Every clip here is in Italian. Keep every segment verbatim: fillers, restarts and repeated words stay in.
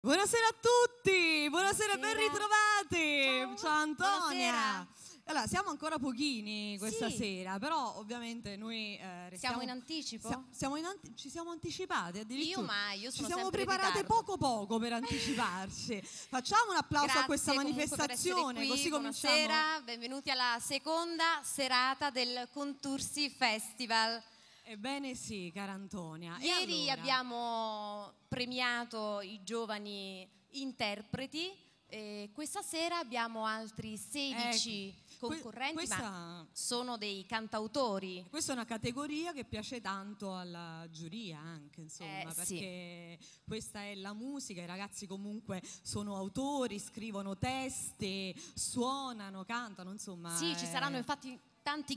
Buonasera a tutti, buonasera, buonasera. Ben ritrovati. Ciao, Ciao Antonia. buonasera. Allora, siamo ancora pochini questa sì. sera, però ovviamente noi eh, restiamo, siamo in anticipo? Siamo, siamo in anti ci siamo anticipate addirittura. Io mai, io sono Ci siamo sempre preparate in ritardo. poco poco per anticiparci. Facciamo un applauso Grazie a questa manifestazione, qui. così cominciamo. Buonasera, benvenuti alla seconda serata del Contursi Festival. Ebbene sì, cara Antonia. Ieri allora? abbiamo premiato i giovani interpreti, e questa sera abbiamo altri sedici ecco. concorrenti, questa, ma sono dei cantautori. Questa è una categoria che piace tanto alla giuria anche, insomma, eh, perché sì. Questa è la musica, i ragazzi comunque sono autori, scrivono testi, suonano, cantano, insomma. Sì, è... ci saranno infatti tanti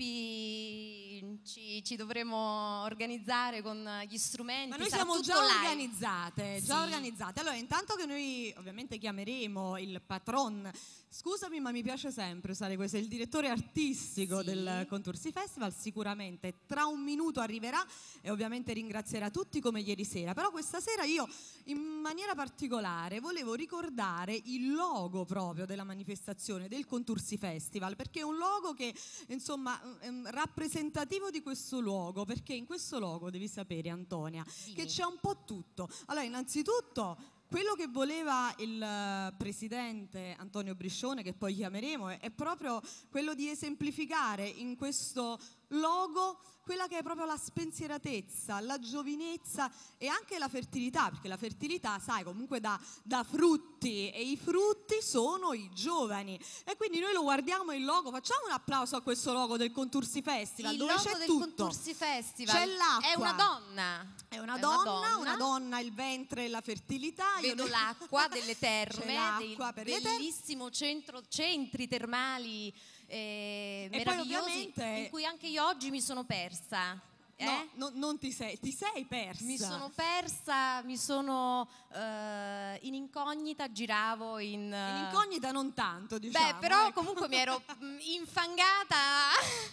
gruppi, ci, ci dovremo organizzare con gli strumenti. Ma noi sarà siamo tutto già live. organizzate, sì. già organizzate. Allora, intanto che noi ovviamente chiameremo il patron, scusami ma mi piace sempre usare questo, è il direttore artistico sì. del Contursi Festival, sicuramente tra un minuto arriverà e ovviamente ringrazierà tutti come ieri sera. Però questa sera io in maniera particolare volevo ricordare il logo proprio della manifestazione del Contursi Festival, perché è un logo che insomma è rappresentativo di questo luogo, perché in questo logo devi sapere, Antonia, sì. che c'è un po' tutto. Allora, innanzitutto quello che voleva il presidente Antonio Briscione, che poi chiameremo, è, è proprio quello di esemplificare in questo logo quella che è proprio la spensieratezza, la giovinezza e anche la fertilità, perché la fertilità, sai, comunque dà, dà frutti e i frutti sono i giovani. E quindi noi lo guardiamo il logo, facciamo un applauso a questo logo del Contursi Festival, il dove logo c'è del tutto. Contursi Festival c'è l'acqua. È una donna. È una, è donna, una donna, una donna, il ventre e la fertilità. Vedo Io l'acqua delle terme, l'acqua dei per bellissimo centro, centri termali eh, e meravigliosi, poi ovviamente in cui anche io oggi mi sono persa. Eh? No, no, non ti sei, ti sei persa. Mi sono persa, mi sono uh, in incognita, giravo in... Uh... In incognita non tanto, diciamo. Beh, però ecco. comunque mi ero infangata.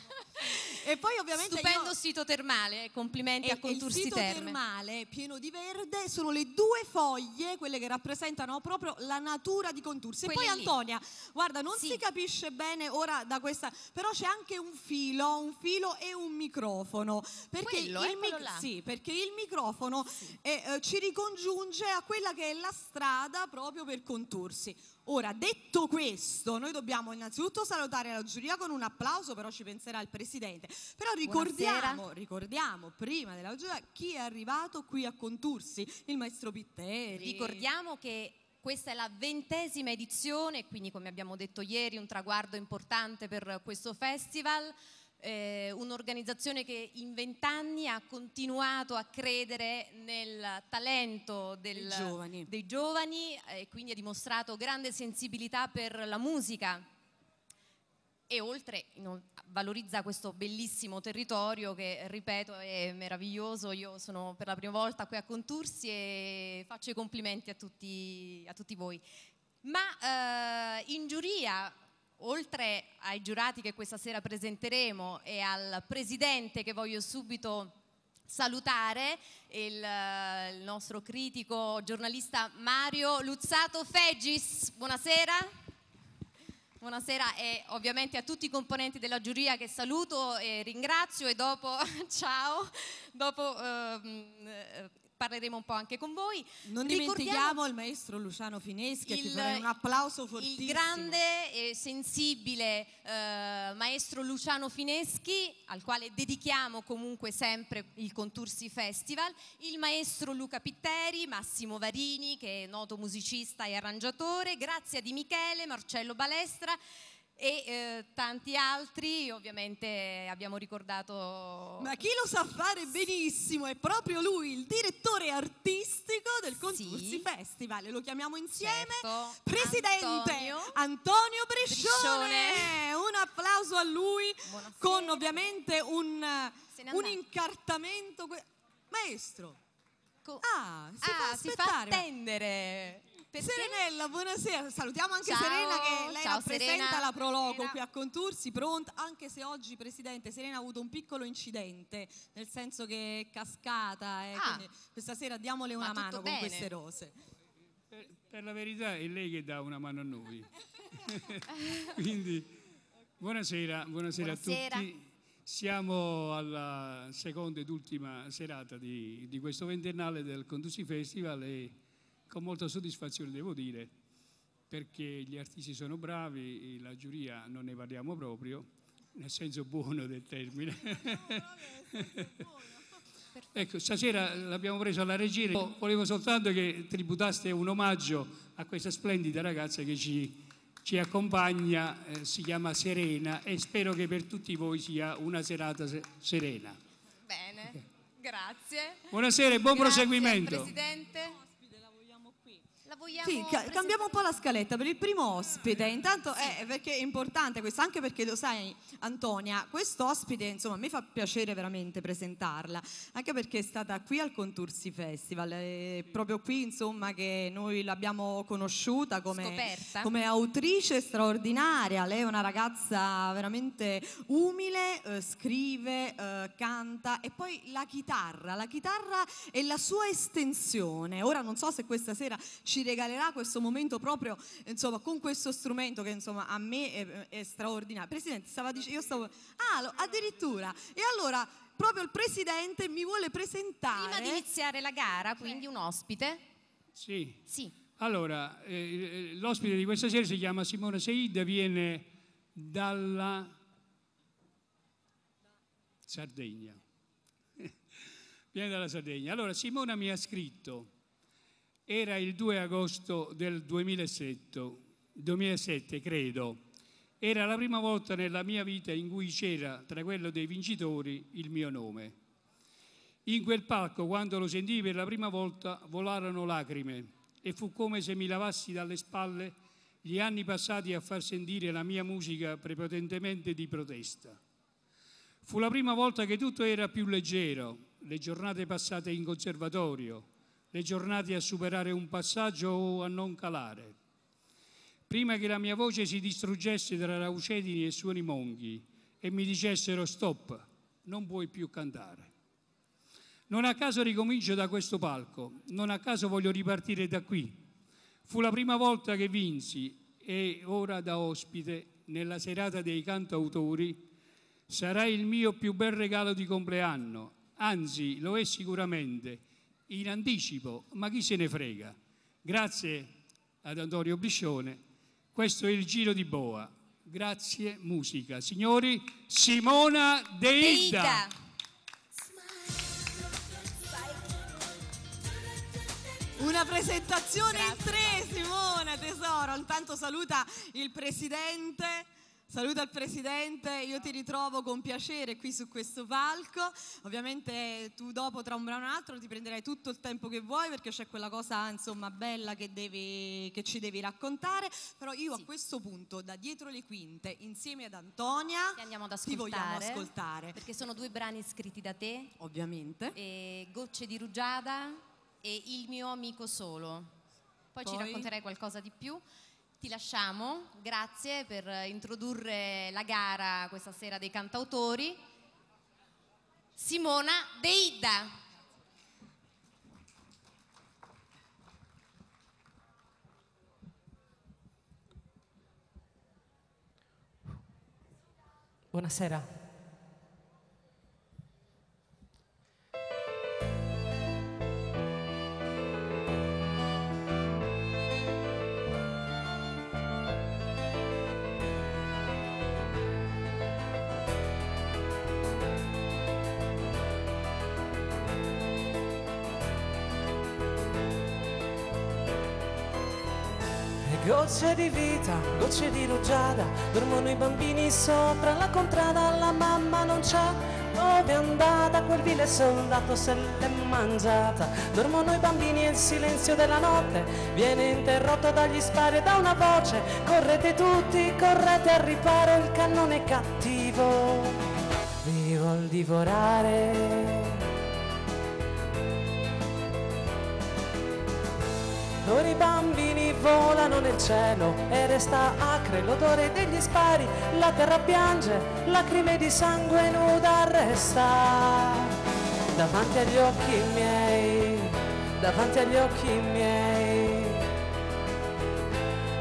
E poi ovviamente stupendo io... sito termale, complimenti e, a Contursi il sito Terme. termale pieno di verde sono le due foglie, quelle che rappresentano proprio la natura di Contursi. Quelle e poi lì. Antonia, guarda, non sì. si capisce bene ora da questa, però c'è anche un filo, un filo e un microfono, perché, Quello, il, mic sì, perché il microfono sì. eh, eh, ci ricongiunge a quella che è la strada proprio per Contursi. Ora, detto questo, noi dobbiamo innanzitutto salutare la giuria con un applauso, però ci penserà il presidente. Però ricordiamo, ricordiamo prima della giuria chi è arrivato qui a Contursi, il maestro Pitteri. Ricordiamo che questa è la ventesima edizione, quindi come abbiamo detto ieri un traguardo importante per questo festival. Eh, un'organizzazione che in vent'anni ha continuato a credere nel talento del, giovani. dei giovani e quindi ha dimostrato grande sensibilità per la musica e oltre no, valorizza questo bellissimo territorio che, ripeto, è meraviglioso. Io sono per la prima volta qui a Contursi e faccio i complimenti a tutti, a tutti voi. Ma eh, in giuria, oltre ai giurati che questa sera presenteremo e al presidente che voglio subito salutare, il, il nostro critico giornalista Mario Luzzato Fegis, buonasera. Buonasera e ovviamente a tutti i componenti della giuria che saluto e ringrazio e dopo, ciao, dopo eh, parleremo un po' anche con voi. Non dimentichiamo il maestro Luciano Fineschi, il, che farei un applauso fortissimo. Il grande e sensibile eh, maestro Luciano Fineschi, al quale dedichiamo comunque sempre il Contursi Festival, il maestro Luca Pitteri, Massimo Varini, che è noto musicista e arrangiatore, Grazia Di Michele, Marcello Balestra e eh, tanti altri. Ovviamente abbiamo ricordato, ma chi lo sa fare benissimo è proprio lui, il direttore artistico del Contursi sì. Festival, lo chiamiamo insieme, certo. presidente Antonio, Antonio Briscione. Briscione. Un applauso a lui. Buonasera. Con ovviamente un, un incartamento. Maestro, Co ah, si ah, fa aspettare. Si fa attendere. Perché? Serenella, buonasera. Salutiamo anche ciao, Serena, che lei ciao, rappresenta Serena. la Proloco Serena. qui a Contursi, pronta, anche se oggi, Presidente, Serena ha avuto un piccolo incidente, nel senso che è cascata, eh, ah, quindi questa sera diamole una mano con bene. queste rose. Per, per la verità è lei che dà una mano a noi. Quindi buonasera, buonasera, buonasera a tutti. Siamo alla seconda ed ultima serata di, di questo ventennale del Contusi Festival e con molta soddisfazione devo dire, perché gli artisti sono bravi, la giuria non ne parliamo proprio, nel senso buono del termine. Ecco, stasera l'abbiamo preso alla regia, volevo soltanto che tributaste un omaggio a questa splendida ragazza che ci, ci accompagna, eh, si chiama Serena e spero che per tutti voi sia una serata se- serena. Bene, grazie. Buonasera e buon Grazie, proseguimento. Presidente. La vogliamo Sì, ca- cambiamo un po' la scaletta per il primo ospite. Intanto è perché è importante questo, anche perché lo sai, Antonia, questo ospite, insomma, a me fa piacere veramente presentarla, anche perché è stata qui al Contursi Festival, è proprio qui, insomma, che noi l'abbiamo conosciuta come, Scoperta. come autrice straordinaria. Lei è una ragazza veramente umile, eh, scrive, eh, canta e poi la chitarra, la chitarra è la sua estensione. Ora non so se questa sera ci regalerà questo momento proprio, insomma, con questo strumento che, insomma, a me è, è straordinario. Presidente, stava dicendo, io stavo, ah, lo- addirittura. E allora proprio il Presidente mi vuole presentare. Prima di iniziare la gara, quindi un ospite. Sì. Sì. Allora, eh, l'ospite di questa sera si chiama Simona Seid, viene dalla Sardegna. Viene dalla Sardegna. Allora, Simona mi ha scritto, era il due agosto del duemilasette, duemilasette credo, era la prima volta nella mia vita in cui c'era tra quello dei vincitori il mio nome. In quel palco, quando lo sentii per la prima volta, volarono lacrime e fu come se mi lavassi dalle spalle gli anni passati a far sentire la mia musica prepotentemente di protesta. Fu la prima volta che tutto era più leggero, le giornate passate in conservatorio, le giornate a superare un passaggio o a non calare. Prima che la mia voce si distruggesse tra raucedini e suoni monghi e mi dicessero stop, non puoi più cantare. Non a caso ricomincio da questo palco, non a caso voglio ripartire da qui. Fu la prima volta che vinsi e ora da ospite nella serata dei cantautori sarà il mio più bel regalo di compleanno, anzi lo è sicuramente, in anticipo, ma chi se ne frega. Grazie ad Antonio Briscione, questo è il Giro di Boa. Grazie musica. Signori, Simona Deida. Deida. Una presentazione in Grazie. tre, Simona, tesoro. Intanto saluta il Presidente. Saluta il Presidente, io ti ritrovo con piacere qui su questo palco. Ovviamente tu dopo, tra un brano e un altro, ti prenderai tutto il tempo che vuoi perché c'è quella cosa, insomma, bella che, devi, che ci devi raccontare. Però io Sì. a questo punto, da dietro le quinte, insieme ad Antonia, Ti andiamo ad ti vogliamo ascoltare. ascoltare. Perché sono due brani scritti da te, Ovviamente. e Gocce di rugiada e Il mio amico solo. Poi, Poi? ci racconterai qualcosa di più. Ti lasciamo, grazie per introdurre la gara questa sera dei cantautori. Simona Deida. Buonasera. Gocce di vita, gocce di rugiada, dormono i bambini sopra la contrada, la mamma non c'è, dove è andata? Quel vile soldato se l'è mangiata. Dormono i bambini e il silenzio della notte viene interrotto dagli spari e da una voce: correte tutti, correte al riparo, il cannone è cattivo, vi vuol divorare. Ora i bambini volano nel cielo e resta acre l'odore degli spari, la terra piange, lacrime di sangue nuda resta. Davanti agli occhi miei, davanti agli occhi miei,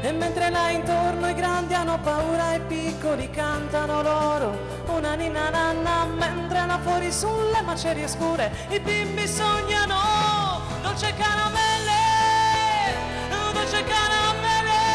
E mentre là intorno i grandi hanno paura e i piccoli cantano loro una ninna nanna, mentre là fuori sulle macerie scure i bimbi sognano dolce caramelle, dolce caramelle.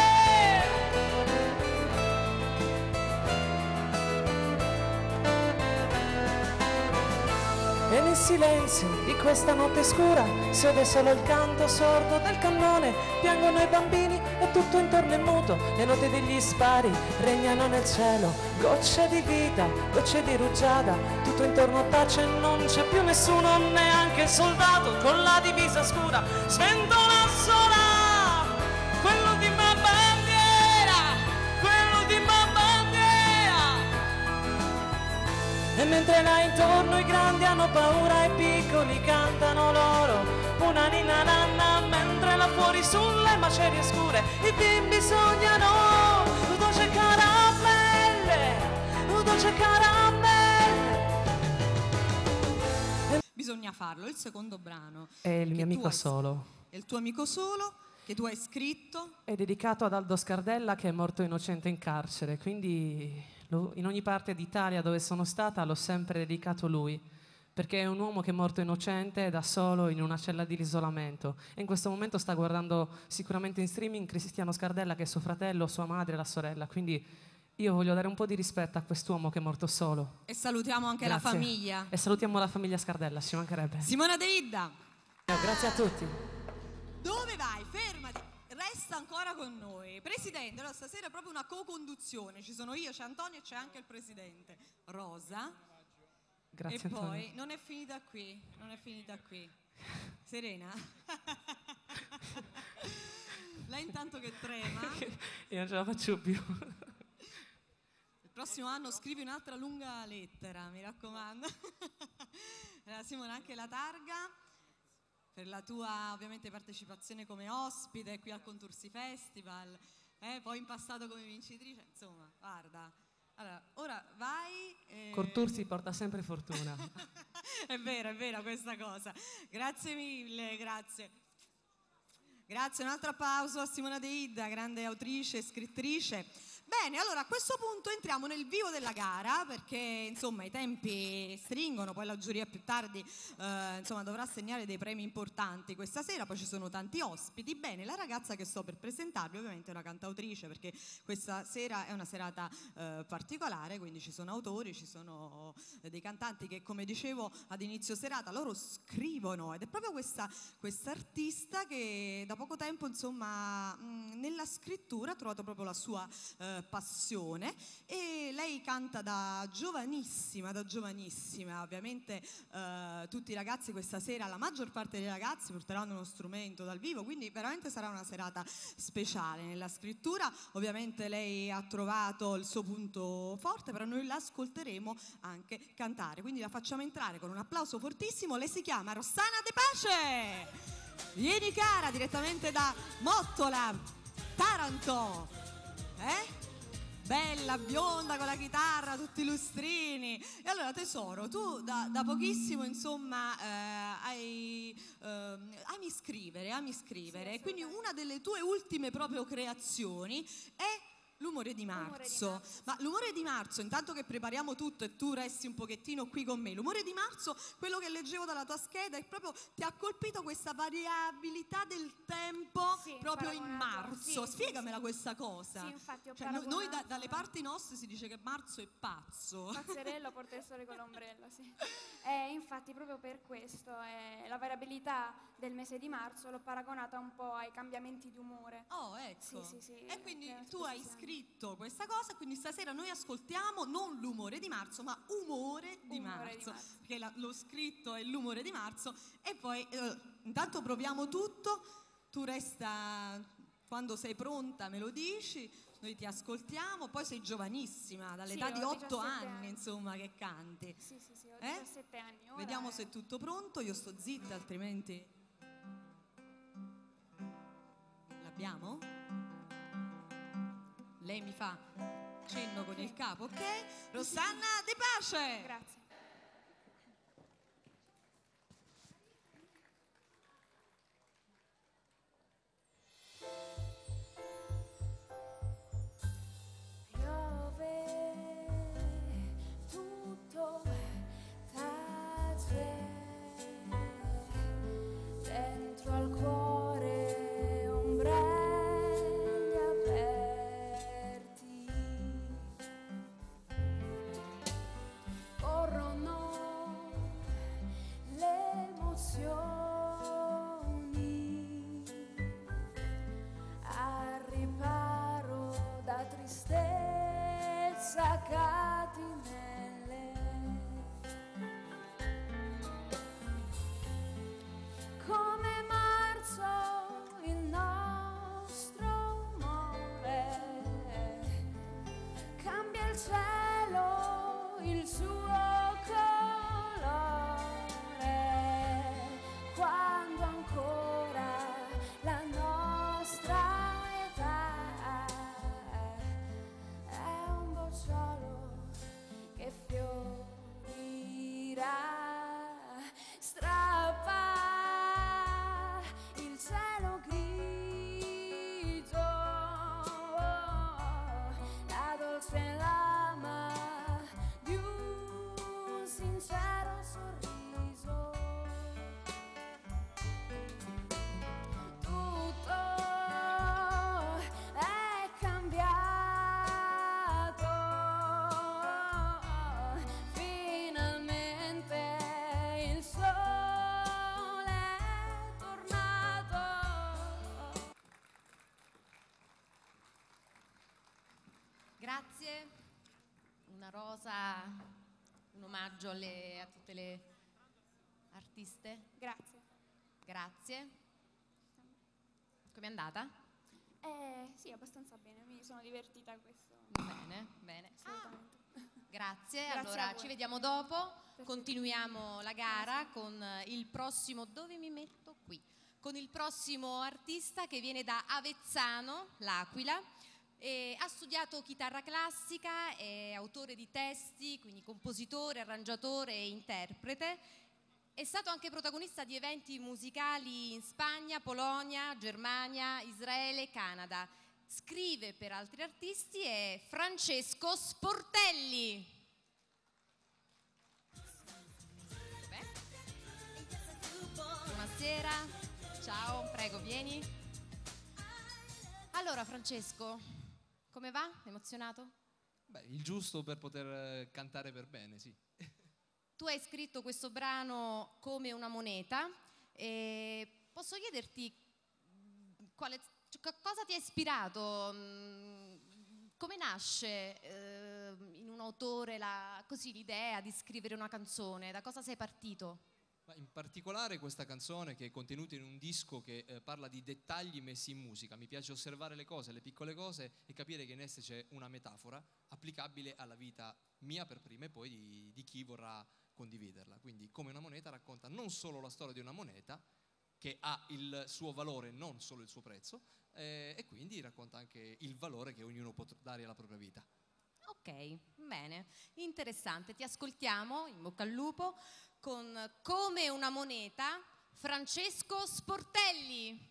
E nel silenzio di questa notte scura si ode solo il canto sordo del cannone, piangono i bambini e tutto intorno è muto, le note degli spari regnano nel cielo, gocce di vita, gocce di rugiada, tutto intorno tace e non c'è più nessuno, neanche il soldato con la divisa scura, sventola sola, quell'ultima bandiera, quell'ultima bandiera. E mentre là intorno i grandi hanno paura e i piccoli cantano loro una ninna nanna, mentre là fuori sulle macerie scure i bimbi sognano dolce caramelle, dolce caramelle. Bisogna farlo. Il secondo brano È il che mio tu amico hai- solo. è il tuo amico solo che tu hai scritto. È dedicato ad Aldo Scardella che è morto innocente in carcere, quindi lo- in ogni parte d'Italia dove sono stata l'ho sempre dedicato lui, perché è un uomo che è morto innocente da solo in una cella di isolamento e in questo momento sta guardando sicuramente in streaming Cristiano Scardella che è suo fratello, sua madre e la sorella, quindi io voglio dare un po' di rispetto a quest'uomo che è morto solo. E salutiamo anche Grazie. la famiglia. E salutiamo la famiglia Scardella, ci mancherebbe. Simona De Idda, Grazie a tutti. dove vai? Fermati. Resta ancora con noi. Presidente, allora stasera è proprio una co-conduzione. Ci sono io, c'è Antonio e c'è anche il presidente. Rosa. Grazie E Antonio. poi non è finita qui, non è finita qui. Serena? Lei intanto che trema. Io non ce la faccio più. Il prossimo anno scrivi un'altra lunga lettera, mi raccomando. Allora, Simona, anche la targa per la tua ovviamente partecipazione come ospite qui al Contursi Festival, eh, poi in passato come vincitrice, insomma, guarda. Allora, ora vai. Eh... Contursi porta sempre fortuna. È vero, è vera questa cosa. Grazie mille, grazie. Grazie, un altro applauso a Simona De Idda, grande autrice e scrittrice. Bene, allora a questo punto entriamo nel vivo della gara perché insomma i tempi stringono, poi la giuria più tardi eh, insomma dovrà assegnare dei premi importanti questa sera, poi ci sono tanti ospiti. Bene, la ragazza che sto per presentarvi ovviamente è una cantautrice perché questa sera è una serata eh, particolare, quindi ci sono autori, ci sono eh, dei cantanti che come dicevo ad inizio serata loro scrivono ed è proprio questa artista che da poco tempo insomma mh, nella scrittura ha trovato proprio la sua eh, passione e lei canta da giovanissima, da giovanissima, ovviamente eh, tutti i ragazzi questa sera, la maggior parte dei ragazzi porteranno uno strumento dal vivo, quindi veramente sarà una serata speciale. Nella scrittura ovviamente lei ha trovato il suo punto forte, però noi l'ascolteremo anche cantare, quindi la facciamo entrare con un applauso fortissimo. Lei si chiama Rossana De Pace, vieni cara, direttamente da Mottola, Taranto, eh? Bella, bionda, con la chitarra, tutti i lustrini. E allora tesoro, tu da, da pochissimo insomma eh, hai, eh, ami scrivere, ami scrivere. Sì, quindi una delle tue ultime proprio creazioni è L'umore di marzo. L'umore di marzo. Ma l'umore di marzo, intanto che prepariamo tutto e tu resti un pochettino qui con me, l'umore di marzo, quello che leggevo dalla tua scheda è proprio, ti ha colpito questa variabilità del tempo Sì, proprio in paragonato, marzo. sì, sì, Spiegamela sì. questa cosa. Sì, infatti ho Cioè, no- noi da- paragonato- dalle parti nostre si dice che marzo è pazzo. Pazzerello porta il sole con l'ombrello, sì. E infatti proprio per questo eh, la variabilità del mese di marzo l'ho paragonata un po' ai cambiamenti di umore. Oh, ecco. Sì, sì, sì, E quindi che tu hai spesso si scritto questa cosa, quindi stasera noi ascoltiamo non l'umore di marzo, ma umore di, Umore marzo, di marzo. perché la- lo scritto è l'umore di marzo e poi eh, intanto proviamo tutto, tu resta, quando sei pronta me lo dici, noi ti ascoltiamo, poi sei giovanissima, dall'età Sì, di ho otto diciassette anni, anni. insomma, che canti. Sì, sì, sì, ho Eh? diciassette anni ora. Vediamo e- se è tutto pronto, io sto zitta, altrimenti... L'abbiamo? Lei mi fa cenno con il capo, ok? Rossana De Pace! Grazie. una rosa, un omaggio alle, a tutte le artiste. Grazie. Grazie. Com'è andata? Eh, sì, abbastanza bene, mi sono divertita a questo. Bene, bene. Assolutamente. Grazie, Grazie allora a voi. ci vediamo dopo, Perfetto. continuiamo la gara con il prossimo, dove mi metto? Qui, con il prossimo artista che viene da Avezzano, l'Aquila, e ha studiato chitarra classica, è autore di testi, quindi compositore, arrangiatore e interprete. È stato anche protagonista di eventi musicali in Spagna, Polonia, Germania, Israele e Canada. Scrive per altri artisti, è Francesco Sportelli. Beh. Buonasera, ciao, prego, vieni. Allora Francesco, come va? Emozionato? Beh, il giusto per poter cantare per bene, sì. Tu hai scritto questo brano Come una moneta e posso chiederti quale, cosa ti ha ispirato? Come nasce eh, in un autore la, così, l'idea di scrivere una canzone? Da cosa sei partito? Ma in particolare questa canzone, che è contenuta in un disco che eh, parla di dettagli messi in musica. Mi piace osservare le cose, le piccole cose, e capire che in esse c'è una metafora applicabile alla vita mia per prima e poi di, di chi vorrà condividerla. Quindi Come una moneta racconta non solo la storia di una moneta, che ha il suo valore, non solo il suo prezzo, eh, e quindi racconta anche il valore che ognuno può dare alla propria vita. Ok, bene, interessante. Ti ascoltiamo, in bocca al lupo, con Come una moneta, Francesco Sportelli.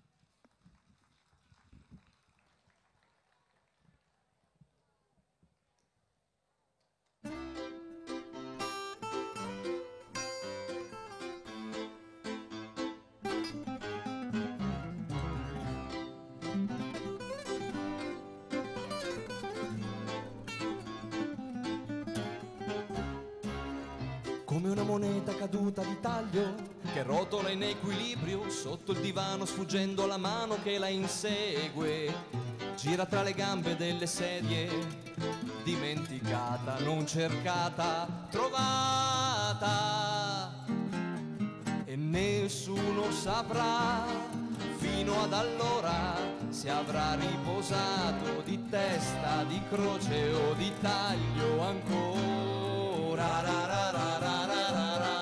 Come una moneta caduta di taglio che rotola in equilibrio sotto il divano, sfuggendo la mano che la insegue, gira tra le gambe delle sedie, dimenticata, non cercata, trovata, e nessuno saprà fino ad allora se avrà riposato di testa, di croce o di taglio ancora. Ra, ra, ra, ra, ra, ra, ra.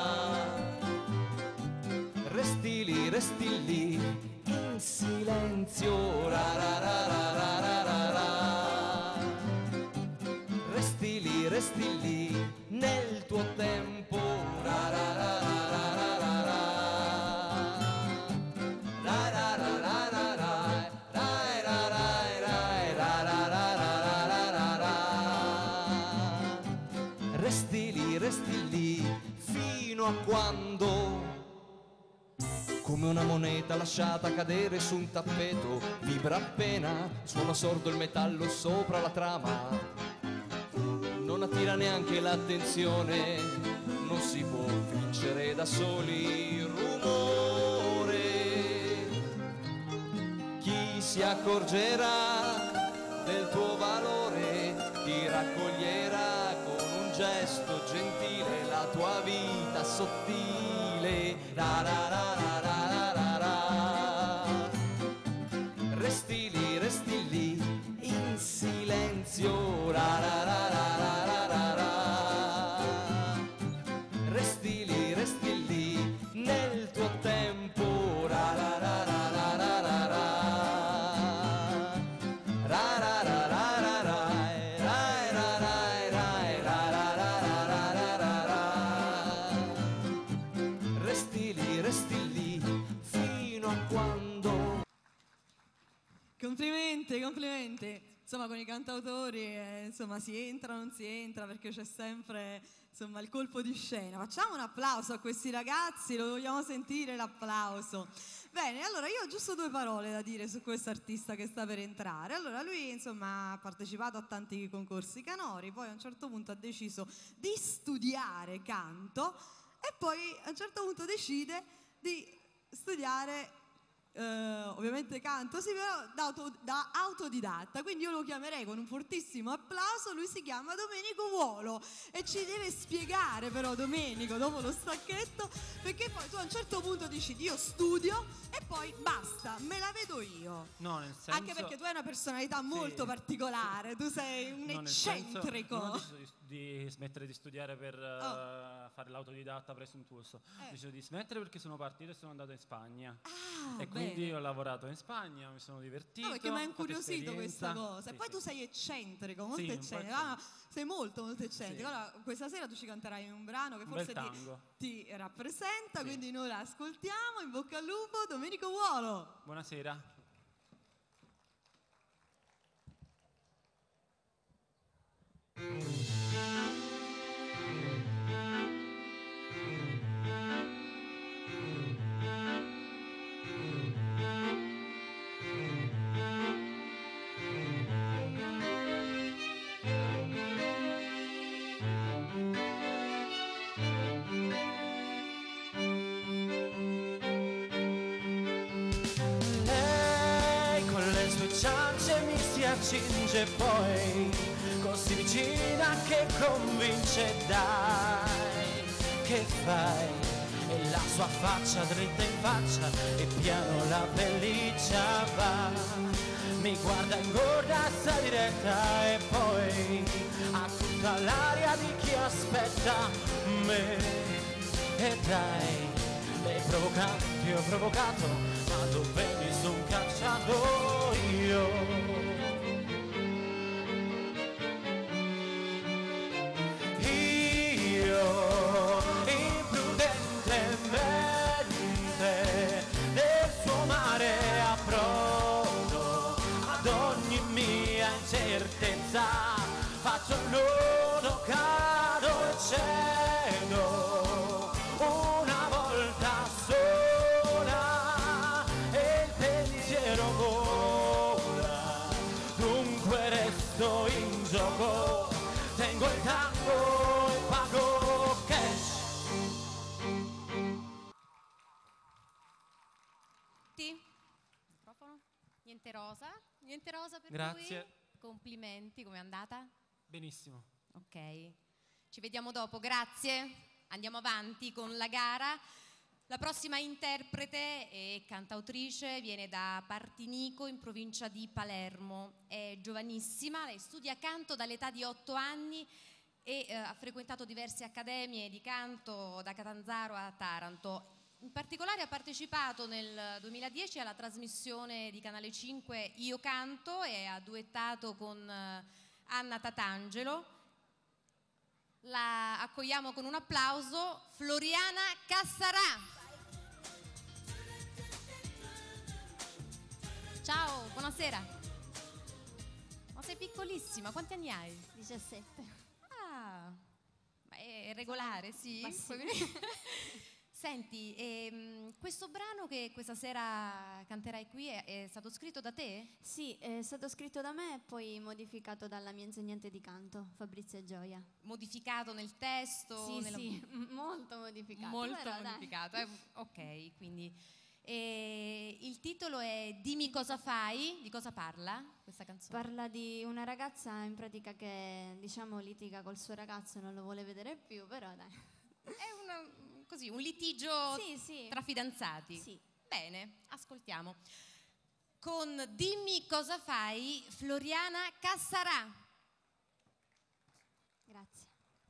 Resti lì, resti lì in silenzio. Ra, ra, ra, ra, ra, ra, ra, ra. Resti lì, resti lì nel tuo tempo. Ra, ra, ra, ra, ra, ra, ra, ra. Ra, ra, ra, ra, ra, ra. Rai, ra, rai, rai, ra, ra, ra, ra, ra, ra, ra. Resti lì, resti lì fino a quando, come una moneta lasciata cadere su un tappeto, vibra appena, suona sordo il metallo sopra la trama. Non attira neanche l'attenzione, non si può vincere da soli il rumore. Chi si accorgerà del tuo valore ti raccoglierà con un gesto gentile la tua vita sottile. Ra, ra, ra, ra, ra, ra, ra. Resti lì, resti lì in silenzio. Ra, ra, ra, ra, ra, ra, ra, ra. Resti lì, resti lì nel tuo tempo. Ra, ra, ra, ra, ra, ra, ra, ra. Ra, ra, ra, ra, ra, ra. Rai, ra, rai, rai, ra, ra, ra, ra, ra, ra, ra. Resti lì, resti lì fino a quando. Complimenti, complimenti. Insomma, con i cantautori eh, insomma, si entra o non si entra, perché c'è sempre insomma, il colpo di scena. Facciamo un applauso a questi ragazzi, lo vogliamo sentire l'applauso. Bene, allora io ho giusto due parole da dire su questo artista che sta per entrare. Allora, lui insomma ha partecipato a tanti concorsi canori, poi a un certo punto ha deciso di studiare canto e poi a un certo punto decide di studiare eh, ovviamente canto, sì, però da, auto, da autodidatta, quindi io lo chiamerei con un fortissimo applauso. Lui si chiama Domenico Vuolo e ci deve spiegare però, Domenico, dopo lo stacchetto, perché poi tu a un certo punto dici io studio e poi basta, me la vedo io. No, nel senso... Anche perché tu hai una personalità molto sì. particolare, tu sei un no, eccentrico. Non ho deciso di, di smettere di studiare per oh. uh, fare l'autodidatta presuntuoso. Eh. Ho deciso di smettere perché sono partito e sono andato in Spagna. Ah, e quindi bene. ho lavorato in Spagna, mi sono divertito. No, perché mi ha ho fatto incuriosito questa esperienza. cosa. E Sì, poi sì. tu sei eccentrico, molto Sì, un po' eccentrico. Ah, no, sei molto molto eccentrico. Sì. Allora, questa sera tu ci canterai un brano che Un forse bel ti, tango. ti rappresenta, Sì. quindi noi la ascoltiamo. In bocca al lupo, Domenico Vuolo. Buonasera. Lei con le sue ciance mi si accinge poi, così vicina che convince, dai, che fai? E la sua faccia dritta in faccia e piano la pelliccia va, mi guarda ingorda sta diretta e poi ha tutta l'aria di chi aspetta me. E dai, lei provocante, io ho provocato, ma dove mi son cacciato io? Io, imprudentemente, nel suo mare approdo, ad ogni mia incertezza, faccio il nodo, cado e cedo. Una volta sola e il pensiero vola, dunque resto in gioco, tengo il tango e pago cash. Ti? Microfono? Niente rosa? Niente rosa per Grazie. lui? Complimenti, com'è andata? Benissimo. Ok, ci vediamo dopo, grazie. Andiamo avanti con la gara. La prossima interprete e cantautrice viene da Partinico in provincia di Palermo. È giovanissima, lei studia canto dall'età di otto anni e eh, ha frequentato diverse accademie di canto da Catanzaro a Taranto. In particolare ha partecipato nel duemiladieci alla trasmissione di Canale cinque Io Canto e ha duettato con eh, Anna Tatangelo. La accogliamo con un applauso, Floriana Cassarà. Ciao, buonasera. Ma sei piccolissima, quanti anni hai? diciassette. Ah, ma è regolare, sì? Ma sì. Puoi- Senti, ehm, questo brano che questa sera canterai qui è, è stato scritto da te? Sì, è stato scritto da me e poi modificato dalla mia insegnante di canto, Fabrizia Gioia. Modificato nel testo? Sì, nella- sì, molto modificato. Molto però, dai. modificato, eh, ok, quindi eh, il titolo è Dimmi cosa fai, di cosa parla questa canzone? Parla di una ragazza in pratica che, diciamo, litiga col suo ragazzo, non lo vuole vedere più, però dai. È una, così, un litigio Sì, sì. tra fidanzati. Sì. Bene, ascoltiamo. Con Dimmi cosa fai, Floriana Cassarà. Grazie.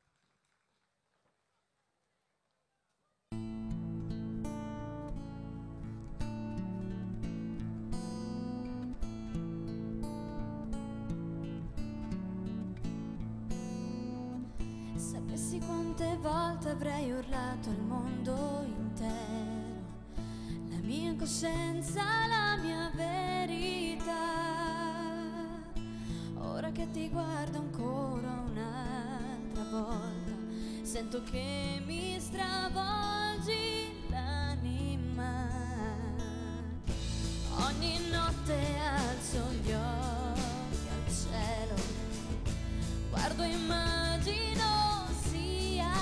Sapessi quante volte avrei urlato al mondo intero la mia coscienza, la mia verità. Ora che ti guardo ancora un'altra volta, sento che mi stravolgi l'anima. Ogni notte alzo gli occhi al cielo, guardo, immagino sia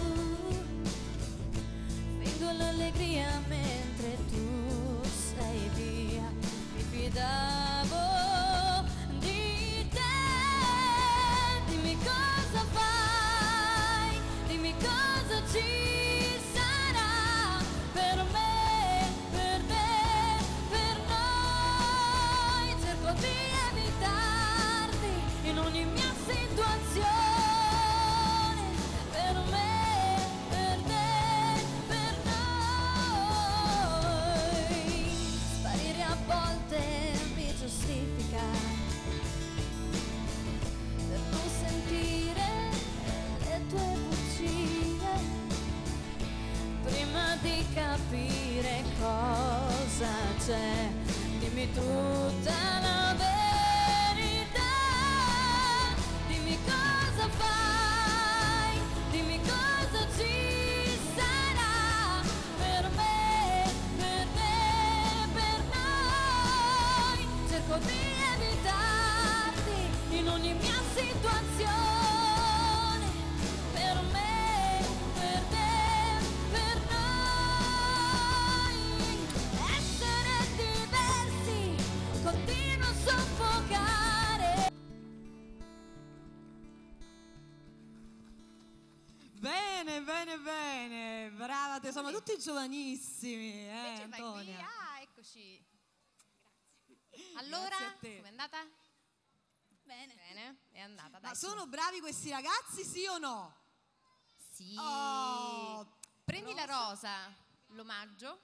tu, fingo l'allegria mentre tu sei cerco di evitarti in ogni mia situazione, per me, per te, per noi. Sparire a volte mi giustifica per non sentire le tue bugie, prima di capire cosa c'è, dimmi tutta la verità, dimmi cosa fai, dimmi cosa ci sarà, per me, per te, per noi. Cerco di evitarti in ogni mia situazione, per me, per te, per noi. Essere diversi continua a soffocare. Bene, bene, bene, brava, te sono tutti giovanissimi, eh, Invece vai Antonia. via, eccoci. Grazie. Allora, Grazie a te. com'è andata? Bene. Bene, è andata, dai. Ma su. sono bravi questi ragazzi, sì o no? Sì. Oh, Prendi la rosa. rosa, l'omaggio.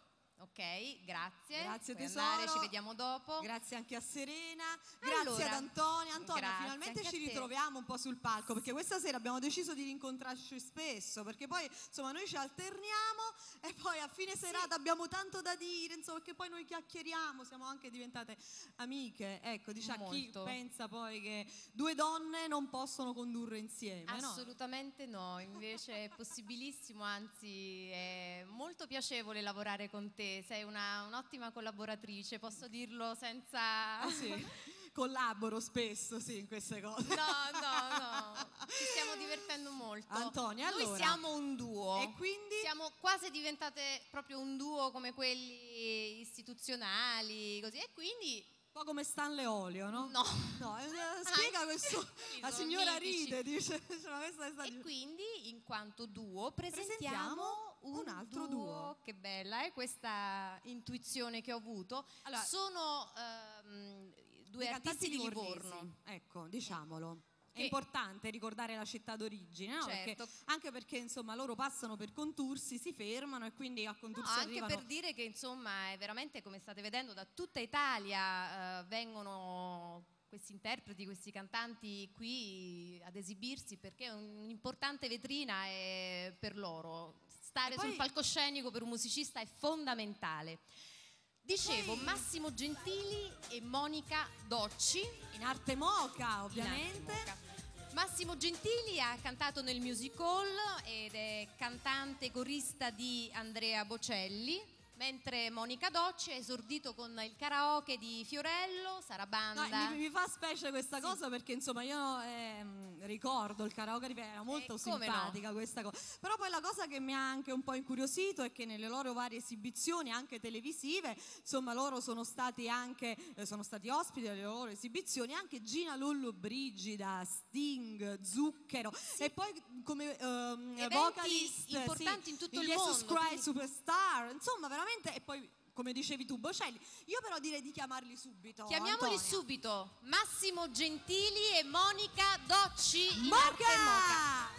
Ok, grazie. Grazie Puoi tesoro. andare, ci vediamo dopo. Grazie anche a Serena, grazie Allora, ad Antonia. Antonia, grazie finalmente anche ci a te. ritroviamo un po' sul palco, perché questa sera abbiamo deciso di rincontrarci spesso, perché poi insomma noi ci alterniamo e poi a fine serata abbiamo tanto da dire, insomma, perché poi noi chiacchieriamo, siamo anche diventate amiche. Ecco, dice a chi Molto. pensa poi che due donne non possono condurre insieme, no? Assolutamente no, invece è possibilissimo, anzi è molto piacevole lavorare con te, sei una, un'ottima collaboratrice, posso dirlo senza... Ah, sì? Collaboro spesso, sì, in queste cose. No, no, no, ci stiamo divertendo molto. Antonia, Noi allora. siamo un duo. E quindi? Siamo quasi diventate proprio un duo come quelli istituzionali, così, e quindi... Un po' come Stanley Olio, no? No. No, eh, spiega questo. Quelli La sono signora mitici. ride, dice. dice, ma questa è stata- E quindi, in quanto duo, presentiamo, Presentiamo un altro duo. Che bella è questa intuizione che ho avuto. Allora, Sono ehm, due dei artisti cantanti di livornesi. Livorno. Ecco, diciamolo. È Che- importante ricordare la città d'origine, no? Certo. Perché- anche perché insomma loro passano per Contursi, si fermano e quindi a No, Contursi anche arrivano. per dire che insomma è veramente, come state vedendo, da tutta Italia eh, vengono questi interpreti, questi cantanti qui ad esibirsi, perché è un'importante vetrina e per loro. Stare E poi- sul palcoscenico per un musicista è fondamentale. Dicevo, poi- Massimo Gentili e Monica Docci. In arte moca, in arte ovviamente. moca. Massimo Gentili ha cantato nel music hall ed è cantante e corista di Andrea Bocelli, mentre Monica Docci ha esordito con il karaoke di Fiorello, No, Sarabanda. mi, mi fa specie questa cosa perché insomma io ehm, ricordo il karaoke, era molto Eh, come simpatica questa cosa, però poi la cosa che mi ha anche un po' incuriosito è che nelle loro varie esibizioni anche televisive, insomma loro sono stati anche eh, sono stati ospiti delle loro esibizioni anche Gina Lollobrigida, Sting, Zucchero e poi come ehm, Eventi vocalist importanti sì, in tutto il Jesus mondo, Christ quindi- Superstar, insomma veramente, e poi come dicevi tu Bocelli, io però direi di chiamarli subito. Chiamiamoli Antonia. subito, Massimo Gentili e Monica Docci in Moca! arte moca.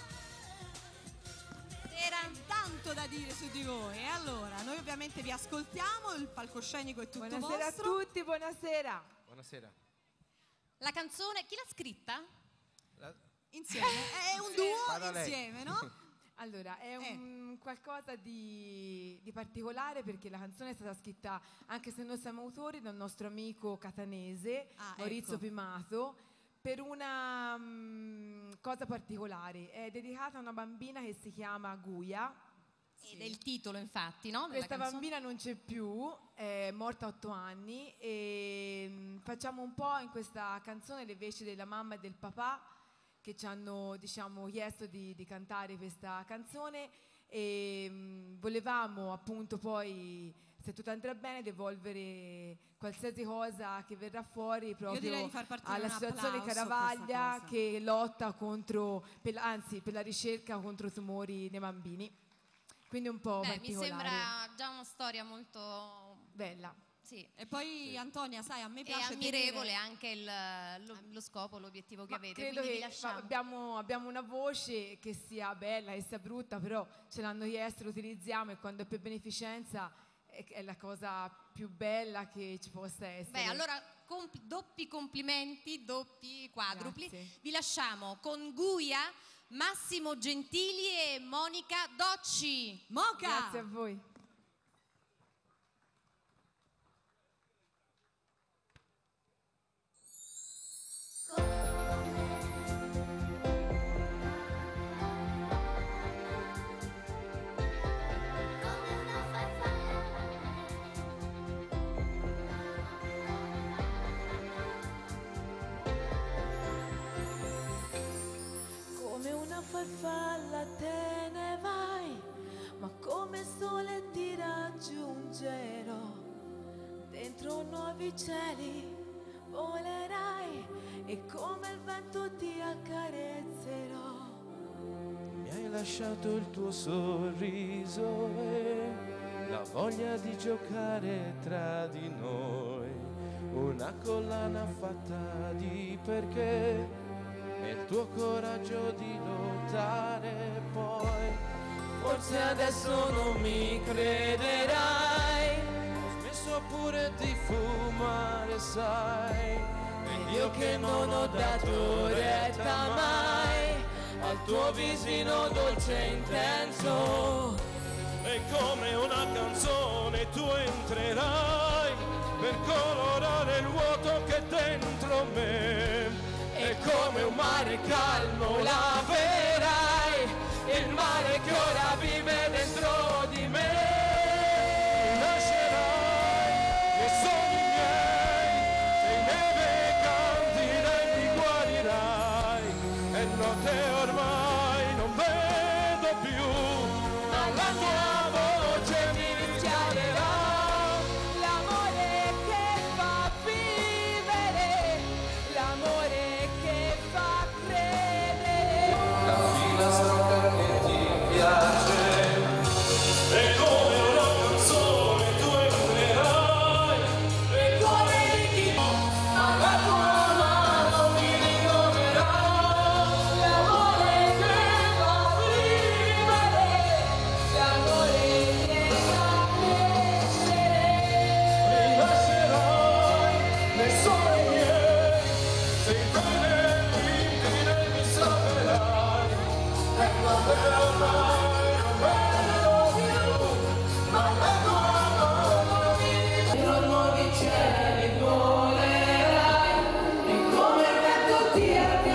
Era tanto da dire su di voi. E allora, noi ovviamente vi ascoltiamo, il palcoscenico è tutto Buonasera a vostro. tutti, buonasera. Buonasera. La canzone, chi l'ha scritta? La- Insieme, è un duo Vada lei. insieme, no? Allora, è Eh. un qualcosa di, di particolare perché la canzone è stata scritta, anche se noi siamo autori, da un nostro amico catanese, Ah, Maurizio ecco. Pimato, per una mm, cosa particolare. È dedicata a una bambina che si chiama Guia. Ed è il titolo, infatti, no? della Questa canzone. bambina non c'è più, è morta a otto anni e mm, facciamo un po' in questa canzone le veci della mamma e del papà che ci hanno, diciamo, chiesto di, di cantare questa canzone e mm, volevamo appunto poi, se tutto andrà bene, devolvere qualsiasi cosa che verrà fuori Io direi proprio di far partire alla un situazione applauso a Caravaglia questa cosa. che lotta contro, per, la- anzi per la ricerca contro i tumori nei bambini. Quindi un po' Beh, mi particolare. sembra già una storia molto Bella. Sì. E poi Antonia, sai, a me piace È ammirevole tenere... anche il, lo, lo scopo, l'obiettivo che Ma avete, credo quindi vi che lasciamo. abbiamo, abbiamo una voce che sia bella, che sia brutta, però ce l'hanno chiesto, lo utilizziamo, e quando è per beneficenza è, è la cosa più bella che ci possa essere. Beh, allora comp- doppi complimenti, doppi quadrupli. Grazie. Vi lasciamo con Guia, Massimo Gentili e Monica Docci. Moca! Grazie a voi. Come una farfalla te ne vai, ma come sole ti raggiungerò. Dentro nuovi cieli volerai e come il vento ti accarezzerò. Mi hai lasciato il tuo sorriso e la voglia di giocare tra di noi, una collana fatta di perché e il tuo coraggio di lottare. Poi forse adesso non mi crederai, ho smesso pure di fumare, sai, ed io che non ho dato retta mai al tuo visino dolce e intenso. E come una canzone tu entrerai per colorare il vuoto che è dentro me. E come un mare calmo laverai il mare che ora vive dentro di me. Lascerai nei sogni miei, sei neve candida e mi guarirai. E notte ormai non vedo più, ma la tua voce mi chiamerà. L'amore che fa vivere, l'amore che fa credere. La filastrocca che ti piace è come una canzone tu entrerai e come chi alla tua mano mi ricorderà. L'amore che fa vivere, l'amore che fa crescere. Mi lascerai nei sogni miei, sei bene limpida e mi salverai. E non te ormai non vedo più, ma la tua mano mi ricorderà. Nuovi cieli volerai e come il vento ti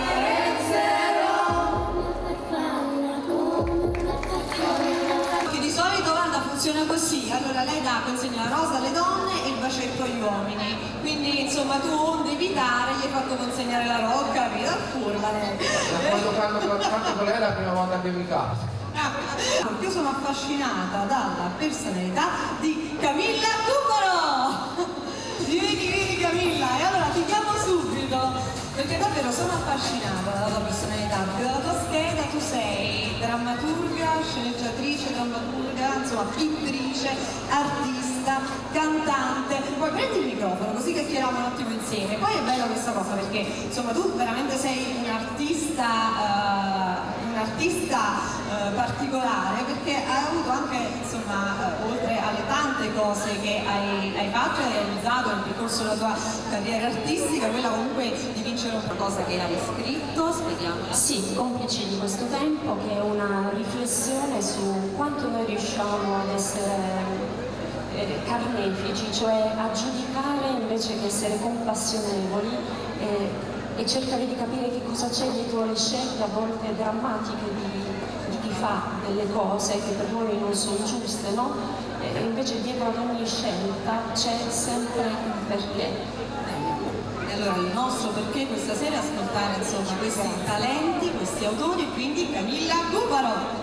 accarezerò. Che di solito Wanda funziona così, allora lei dà, consegna la rosa alle donne e il bacetto agli uomini, quindi insomma tu devi dare, gli hai fatto consegnare la rosa, capito? Furba lei. Quando fanno tanto con lei è la prima volta che mi capita. Io sono affascinata dalla personalità di Camilla Cupolo. Vieni, vieni Camilla, e allora ti chiamo subito, perché davvero sono affascinata dalla tua personalità, perché dalla tua scheda tu sei drammaturga, sceneggiatrice, drammaturga, insomma pittrice, artista, cantante. Poi prendi il microfono così che chiacchieriamo un attimo insieme. Poi è bella questa cosa perché insomma tu veramente sei un artista, uh, un artista uh, particolare, perché hai avuto anche insomma uh, oltre alle tante cose che hai, hai fatto e realizzato nel percorso della tua carriera artistica, quella comunque di vincere una cosa che hai scritto, spieghiamola. Sì, complici di questo tempo, che è una riflessione su quanto noi riusciamo ad essere eh, carnefici, cioè a giudicare invece che essere compassionevoli e, e cercare di capire che cosa c'è dietro le scelte a volte drammatiche di, di chi fa delle cose che per noi non sono giuste, no? E invece dietro ad ogni scelta c'è sempre un perché. E allora il nostro perché questa sera è ascoltare insomma questi talenti, questi autori, e quindi Camilla Cupolo.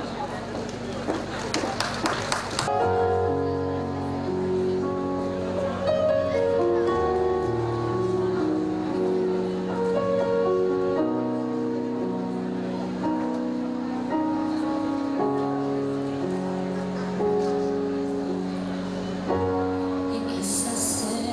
E chissà se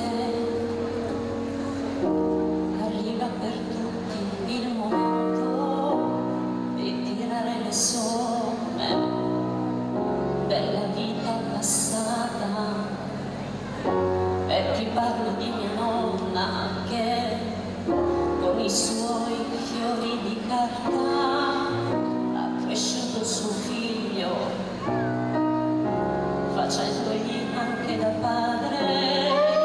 i suoi fiori di carta ha cresciuto suo figlio, facendogli anche da padre.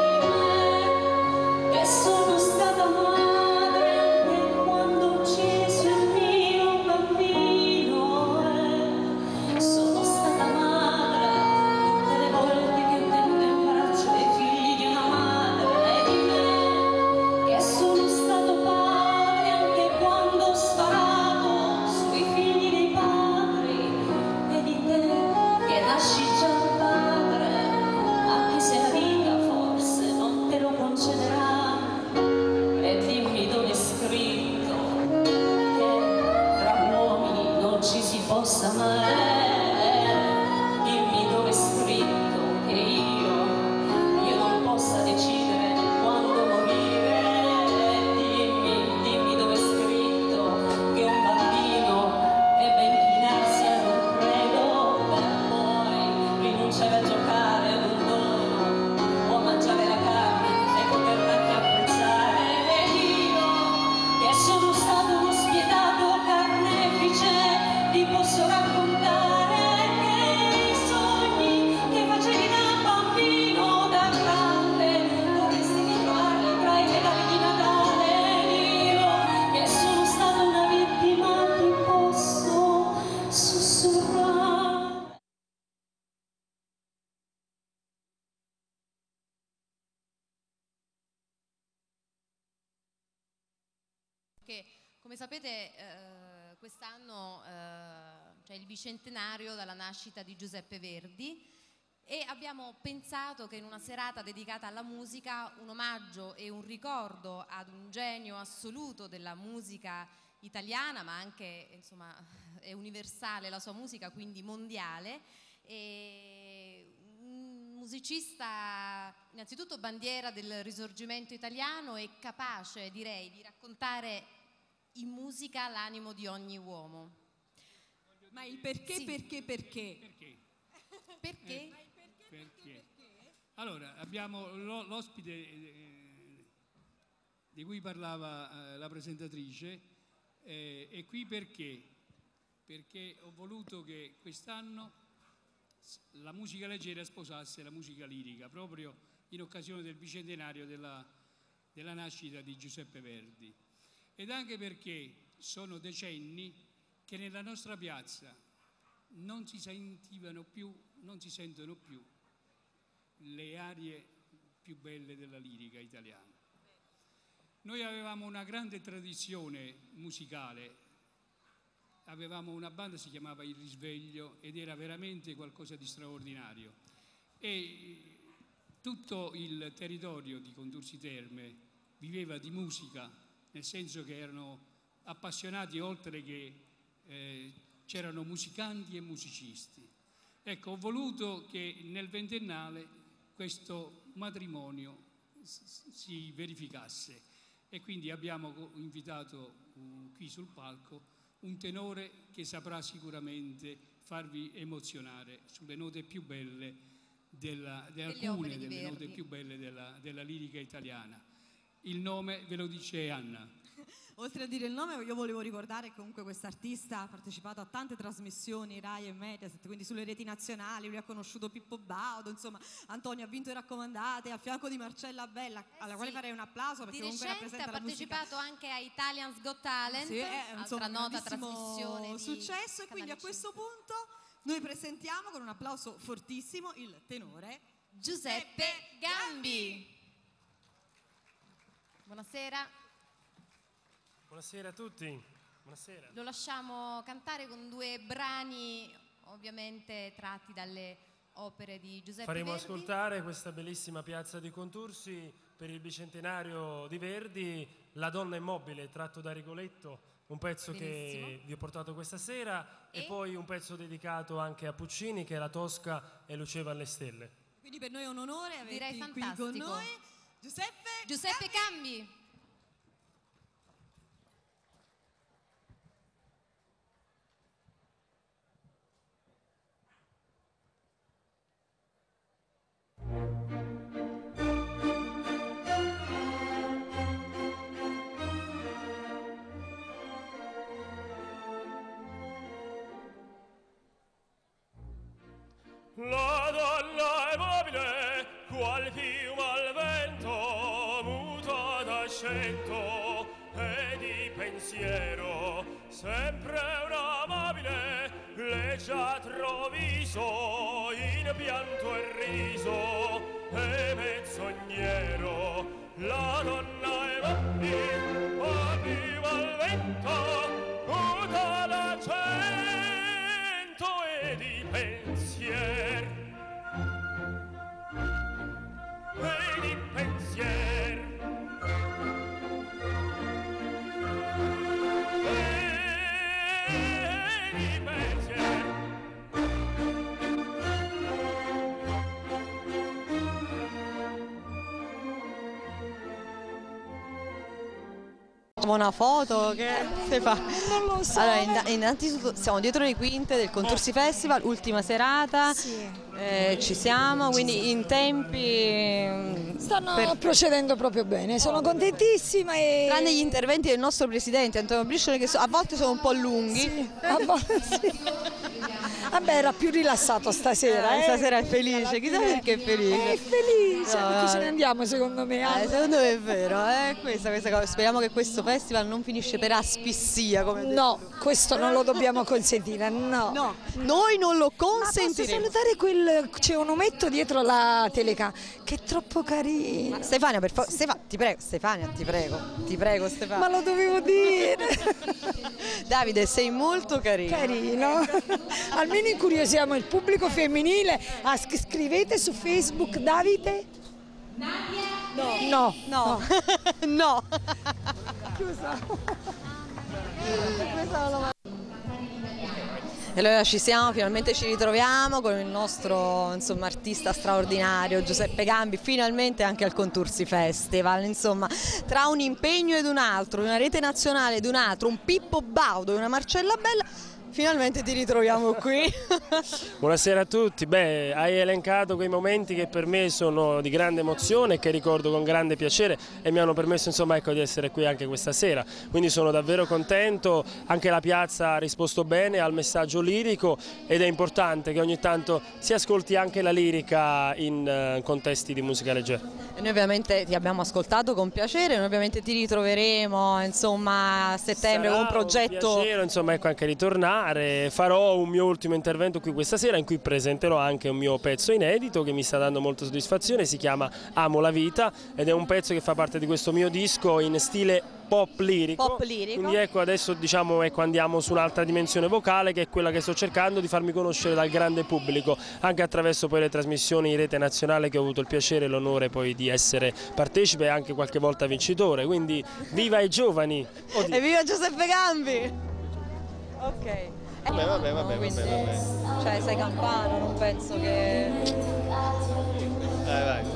Che sono stata madre anche quando ho ucciso il mio bambino, e sono stata madre tutte le volte che ho tenuto in braccio i figli di una madre, e di me che sono stato padre anche quando ho sparato sui figli dei padri, e di te che nasci già padre, anche se la vita forse non te lo concederà. E dimmi dove è scritto che tra uomini non ci si possa amare. Dimmi dove è scritto che io, io non possa decidere quando morire. Dimmi, dimmi dove è scritto che un bambino debba inchinarsi ad un credo per poi rinunciare a giocare ad un dono o a mangiare la carne e poterla anche apprezzare. Ed io, che sono stato uno spietato carnefice, ti posso raccontare che i sogni che facevi da bambino, da grande, vorresti ritrovarli tra i regali di Natale. Ed io, che sono stata una vittima, ti posso sussurrare. Che, come sapete, eh, quest'anno eh, c'è il bicentenario dalla nascita di Giuseppe Verdi e abbiamo pensato che in una serata dedicata alla musica un omaggio e un ricordo ad un genio assoluto della musica italiana, ma anche, insomma, è universale la sua musica, quindi mondiale, e un musicista innanzitutto bandiera del risorgimento italiano e capace, direi, di raccontare in musica l'animo di ogni uomo. Ma il perché, Sì. perché, perché? Perché? Perché? Perché? Allora, abbiamo l'o- l'ospite eh, di cui parlava eh, la presentatrice, eh, è qui perché? Perché ho voluto che quest'anno s- la musica leggera sposasse la musica lirica, proprio in occasione del bicentenario della, della nascita di Giuseppe Verdi. Ed anche perché sono decenni che nella nostra piazza non si sentivano più, non si sentono più le arie più belle della lirica italiana. Noi avevamo una grande tradizione musicale, avevamo una banda, si chiamava Il Risveglio, ed era veramente qualcosa di straordinario. E tutto il territorio di Contursi Terme viveva di musica, nel senso che erano appassionati, oltre che eh, c'erano musicanti e musicisti. Ecco, ho voluto che nel ventennale questo matrimonio s- si verificasse e quindi abbiamo invitato uh, qui sul palco un tenore che saprà sicuramente farvi emozionare sulle note più belle della, di alcune delle note più belle della, della lirica italiana. Il nome ve lo dice Anna. Oltre a dire il nome, io volevo ricordare che comunque quest'artista ha partecipato a tante trasmissioni Rai e Mediaset, quindi sulle reti nazionali. Lui ha conosciuto Pippo Baudo, insomma, Antonio ha vinto i raccomandate a fianco di Marcella Bella, alla sì. quale farei un applauso perché Di comunque recente rappresenta ha la musica. partecipato anche a Italian's Got Talent, Sì, è, altra insomma, un nota grandissimo trasmissione di successo, e quindi a Canale questo punto noi presentiamo con un applauso fortissimo il tenore Giuseppe Gambi. Buonasera. Buonasera a tutti. Buonasera. Lo lasciamo cantare con due brani ovviamente tratti dalle opere di Giuseppe Faremo Verdi. ascoltare questa bellissima piazza di Contursi per il bicentenario di Verdi, La donna immobile, tratto da Rigoletto, un pezzo Benissimo. che vi ho portato questa sera, e, E? poi un pezzo dedicato anche a Puccini, che è La Tosca e Luceva alle stelle. Quindi per noi è un onore Direi averti qui con fantastico. noi. Giuseppe, Giuseppe Gambi. è mobile, qual piuma al vento, muta d'accento e di pensiero, sempre una amabile, leggiadro viso, in pianto e riso e menzognero. La donna è mobile, qual piuma al vento, muta d'accento e di pensiero. E di pensier e di pensier. Una foto che si fa? Non lo so. Allora, inna- innanzitutto siamo dietro le quinte del Contursi Festival, ultima serata, eh, ci siamo, quindi in tempi... Stanno per- procedendo proprio bene, sono contentissima e... Tranne gli interventi del nostro presidente Antonio Briscione che so- a volte sono un po' lunghi. Sì, a volte sì. Vabbè, era più rilassato stasera. Eh, eh. stasera è felice, chissà perché è felice. È felice, No, perché ce no. ne andiamo secondo me. Eh, Anna. secondo me è vero, eh? questa, questa cosa. Speriamo che questo festival non finisce per asfissia. Come No, questo non lo dobbiamo consentire, no. No, noi non lo Ma posso consentiremo. salutare quel... c'è un ometto dietro la telecamera, che è troppo carino. Ma Stefania, per favore, Stefa- ti prego, Stefania, ti prego, ti prego Stefania. Ma lo dovevo dire. Davide, sei molto carino. Carino. Almeno incuriosiamo il pubblico femminile. Ah, sc- scrivete su Facebook Davide? No. No. No. No. Chiusa. E allora ci siamo, finalmente ci ritroviamo con il nostro insomma, artista straordinario Giuseppe Gambi, finalmente anche al Contursi Festival, insomma, tra un impegno ed un altro, una rete nazionale ed un altro, un Pippo Baudo e una Marcella Bella, finalmente ti ritroviamo qui. Buonasera a tutti, beh, hai elencato quei momenti che per me sono di grande emozione e che ricordo con grande piacere e mi hanno permesso insomma ecco, di essere qui anche questa sera, quindi sono davvero contento, anche la piazza ha risposto bene al messaggio lirico ed è importante che ogni tanto si ascolti anche la lirica in uh, contesti di musica leggera. E noi ovviamente ti abbiamo ascoltato con piacere, noi ovviamente ti ritroveremo insomma a settembre con un progetto... Un piacere insomma ecco anche ritornare. Farò un mio ultimo intervento qui questa sera in cui presenterò anche un mio pezzo inedito che mi sta dando molta soddisfazione, si chiama Amo la vita ed è un pezzo che fa parte di questo mio disco in stile pop lirico, Pop lirico. quindi ecco adesso diciamo ecco, andiamo su un'altra dimensione vocale che è quella che sto cercando di farmi conoscere dal grande pubblico anche attraverso poi le trasmissioni in rete nazionale che ho avuto il piacere e l'onore poi di essere partecipe e anche qualche volta vincitore, quindi viva i giovani! Oddio. E viva Giuseppe Gambi! Ok. Vabbè, vabbè, vabbè, Quindi, vabbè, vabbè. Cioè sei campano, non penso che... Dai, vai.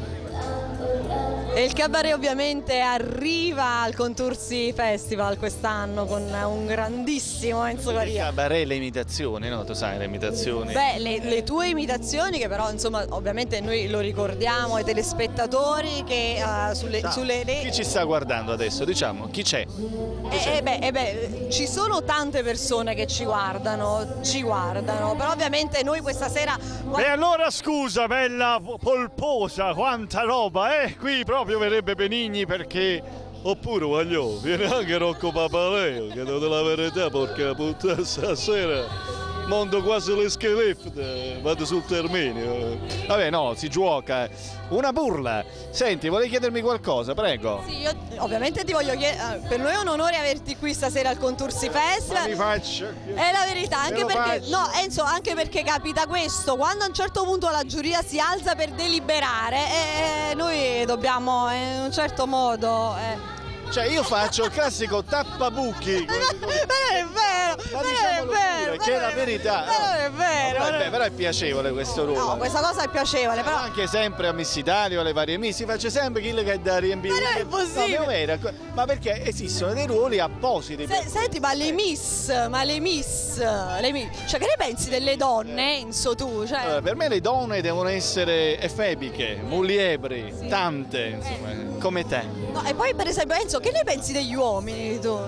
E il cabaret ovviamente arriva al Contursi Festival quest'anno con un grandissimo Enzo Caria. Cabaret le imitazioni, no? Tu sai le imitazioni. Beh, le, le tue imitazioni che però insomma ovviamente noi lo ricordiamo ai telespettatori che uh, sulle, Ciao. sulle Chi ci sta guardando adesso? Diciamo, chi c'è? Eh, eh beh, eh beh, ci sono tante persone che ci guardano, ci guardano, però ovviamente noi questa sera... E allora scusa, bella polposa, quanta roba, eh? Qui proprio verrebbe Benigni perché... Oppure voglio, viene anche Rocco Papaleo, che devo dire la verità, porca puttana, stasera mondo quasi le schelette, vado sul terminio. Vabbè no, si gioca. Una burla. Senti, vuoi chiedermi qualcosa, prego? Sì, io ovviamente ti voglio chiedere, per noi è un onore averti qui stasera al Contursi Festival. Ma mi faccio. È la verità, anche lo perché, faccio. no Enzo, anche perché capita questo, quando a un certo punto la giuria si alza per deliberare, eh, noi dobbiamo in un certo modo... Eh. Cioè io faccio il classico tappabuchi. Ma non è vero, Ma ma non è diciamolo vero, pure, che è la verità. ma non è vero. No, non vabbè, è- però è piacevole questo ruolo. No, questa cosa è piacevole, però... Anche sempre a Miss Italia o alle varie Miss si faccia sempre quello che è da riempire. Ma non è possibile. No, è vero, ma perché esistono dei ruoli appositi. Se- senti, ma le miss, ma le miss, le miss, cioè che ne pensi delle donne, Enzo, tu? Cioè... Allora, per me le donne devono essere efebiche, muliebri, tante, insomma, come te. No, e poi per esempio Enzo, che ne pensi degli uomini tu?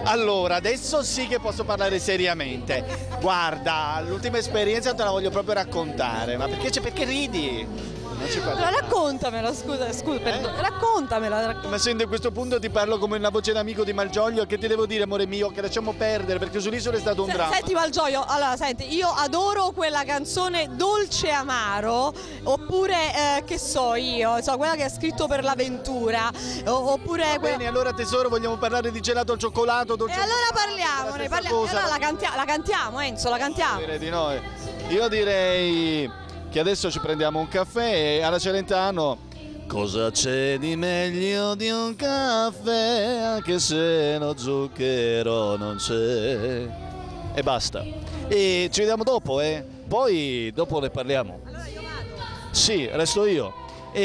Allora, adesso sì che posso parlare seriamente. Guarda, l'ultima esperienza te la voglio proprio raccontare. Ma perché, c'è- perché ridi? Non ci parli. Ma raccontamela, scusa, scusa, perdo- raccontamela. rac- Ma senti, a questo punto ti parlo come una voce d'amico di Malgioglio. Che ti devo dire, amore mio, che lasciamo perdere, perché sull'isola è stato un Se- dramma. Senti Malgioglio, allora senti, io adoro quella canzone Dolce Amaro, oppure eh, che so io, so, quella che ha scritto per l'avventura, o- oppure Va quella... bene, allora tesoro, vogliamo parlare di gelato al cioccolato, dolce E allora parliamone, stessa parliamo, cosa. allora la, cantia- la cantiamo Enzo, la cantiamo. Direi di no. eh. Io direi che adesso ci prendiamo un caffè e alla Celentano. Cosa c'è di meglio di un caffè, anche se lo zucchero non c'è. E basta. E ci vediamo dopo, eh. Poi dopo ne parliamo. Allora io vado. Sì, resto io.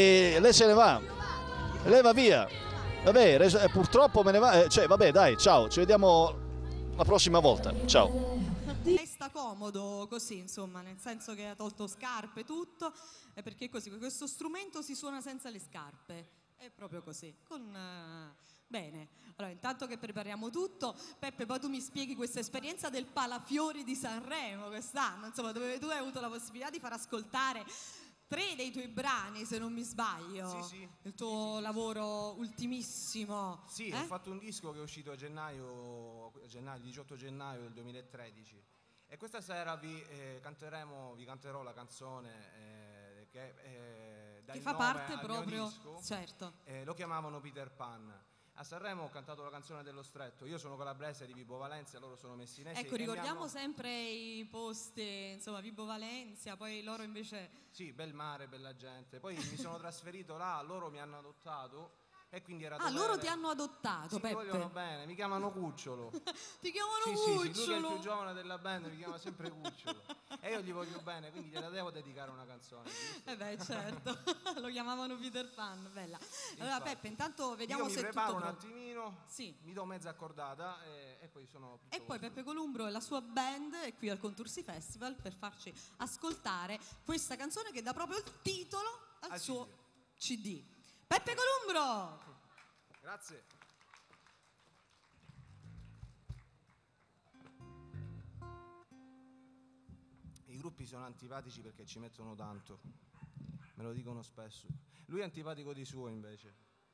E lei se ne va. Lei va via. Vabbè, res- eh, purtroppo me ne va. eh, cioè, vabbè, dai, ciao, ci vediamo la prossima volta. Ciao. Lei sta comodo così, insomma, nel senso che ha tolto scarpe, tutto, è perché così, questo strumento si suona senza le scarpe, è proprio così, con... eh, bene, allora intanto che prepariamo tutto, Peppe, poi tu mi spieghi questa esperienza del Palafiori di Sanremo quest'anno, insomma, dove tu hai avuto la possibilità di far ascoltare tre dei tuoi brani, se non mi sbaglio, Sì, sì. il tuo lavoro ultimissimo. Sì, eh? ho fatto un disco che è uscito a gennaio, gennaio diciotto gennaio del duemilatredici e questa sera vi eh, canteremo, vi canterò la canzone eh, che, eh, dà Che il fa nome parte al mio proprio, disco. certo. Eh, lo chiamavano Peter Pan. A Sanremo ho cantato la canzone dello Stretto, io sono calabrese di Vibo Valencia, loro sono messinesi. Ecco, e mi ricordiamo hanno- sempre i posti, insomma, Vibo Valencia, poi loro invece... Sì, bel mare, bella gente. Poi mi sono trasferito là, loro mi hanno adottato e quindi era Ah, dovere- loro ti hanno adottato, Sì, mi Peppe. vogliono bene, mi chiamano Cucciolo. Ti chiamano Sì, sì, sì, lui che è il Cucciolo. più giovane della band mi chiama sempre Cucciolo. E io gli voglio bene, quindi gliela devo dedicare una canzone. giusto? Eh beh, certo, lo chiamavano Peter Pan, bella. Allora Infatti. Peppe, intanto vediamo Io mi se è preparo tutto un pronto. attimino, Sì. mi do mezza accordata e, e poi sono tutto E poi Peppe Columbro e la sua band è qui al Contursi Festival per farci ascoltare questa canzone che dà proprio il titolo al Al suo C D. Peppe Columbro! Grazie. I gruppi sono antipatici perché ci mettono tanto, me lo dicono spesso. Lui è antipatico di suo invece.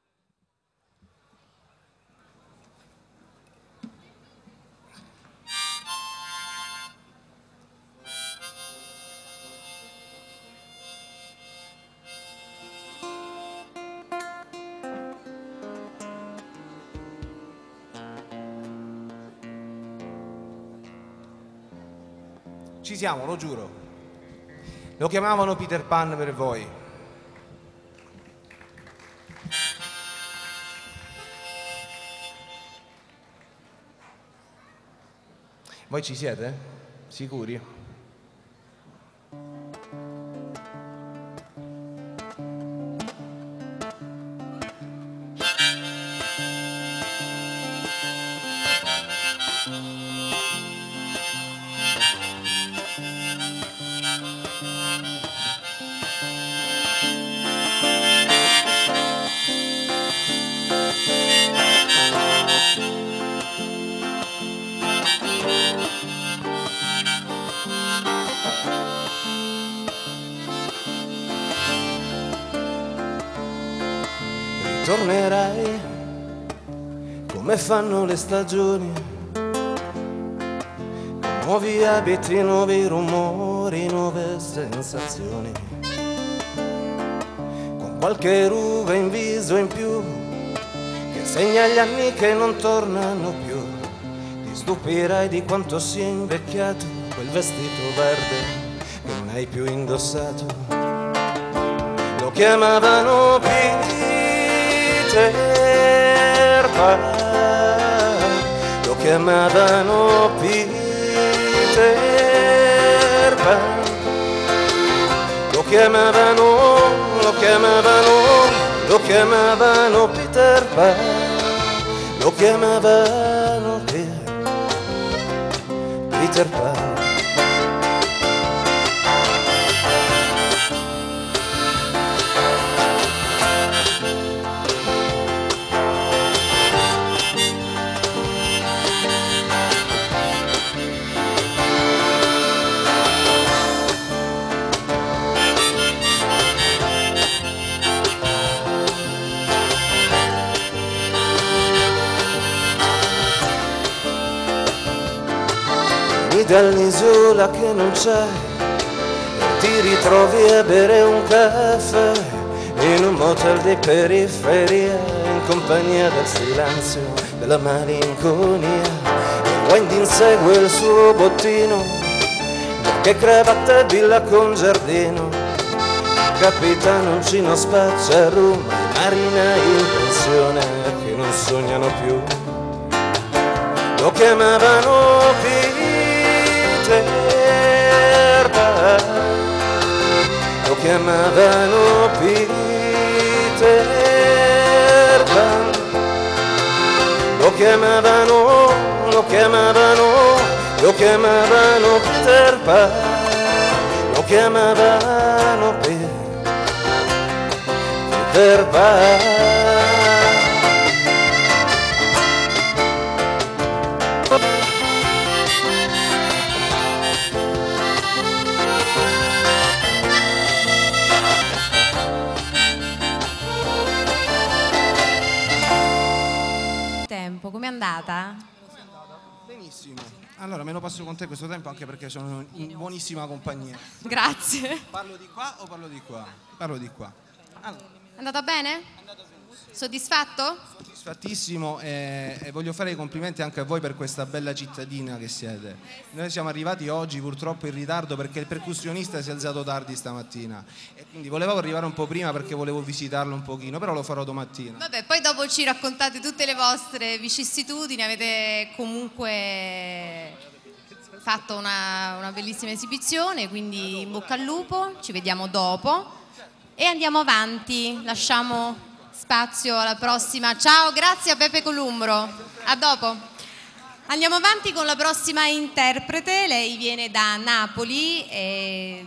Ci siamo, lo giuro. Lo chiamavano Peter Pan per voi. Voi ci siete? Sicuri? Tornerai come fanno le stagioni, con nuovi abiti, nuovi rumori, nuove sensazioni, con qualche ruga in viso in più che segna gli anni che non tornano più. Ti stupirai di quanto sia invecchiato quel vestito verde che non hai più indossato. Lo chiamavano Peter Pan, lo chiamavano Peter Pan, lo chiamavano, lo chiamavano, lo chiamavano Peter Pan, lo chiamavano Pe- Peter Pan. dall'isola che non c'è, ti ritrovi a bere un caffè in un motel di periferia, in compagnia del silenzio, della malinconia. E Wendy insegue il suo bottino, che cravatta e villa con giardino, capitano uncino spaccia rum, marinai in pensione che non sognano più. Lo chiamavano Peter Pan, lo chiamavano Peter Pan, lo chiamavano, lo chiamavano, lo chiamavano Peter Pan, lo chiamavano Peter Pan. Com'è andata? Benissimo. Allora me lo passo con te questo tempo anche perché sono in buonissima compagnia. Grazie. Parlo di qua o parlo di qua? Parlo di qua. Allora. È andata bene? Soddisfatto? Soddisfattissimo e, e voglio fare i complimenti anche a voi per questa bella cittadina che siete. Noi siamo arrivati oggi purtroppo in ritardo perché il percussionista si è alzato tardi stamattina e quindi volevo arrivare un po' prima perché volevo visitarlo un pochino, però lo farò domattina. Vabbè, poi dopo ci raccontate tutte le vostre vicissitudini, avete comunque fatto una, una bellissima esibizione, quindi in bocca al lupo, ci vediamo dopo e andiamo avanti, lasciamo spazio alla prossima. Ciao, grazie a Pepe Columbro, a dopo. Andiamo avanti con la prossima interprete, lei viene da Napoli e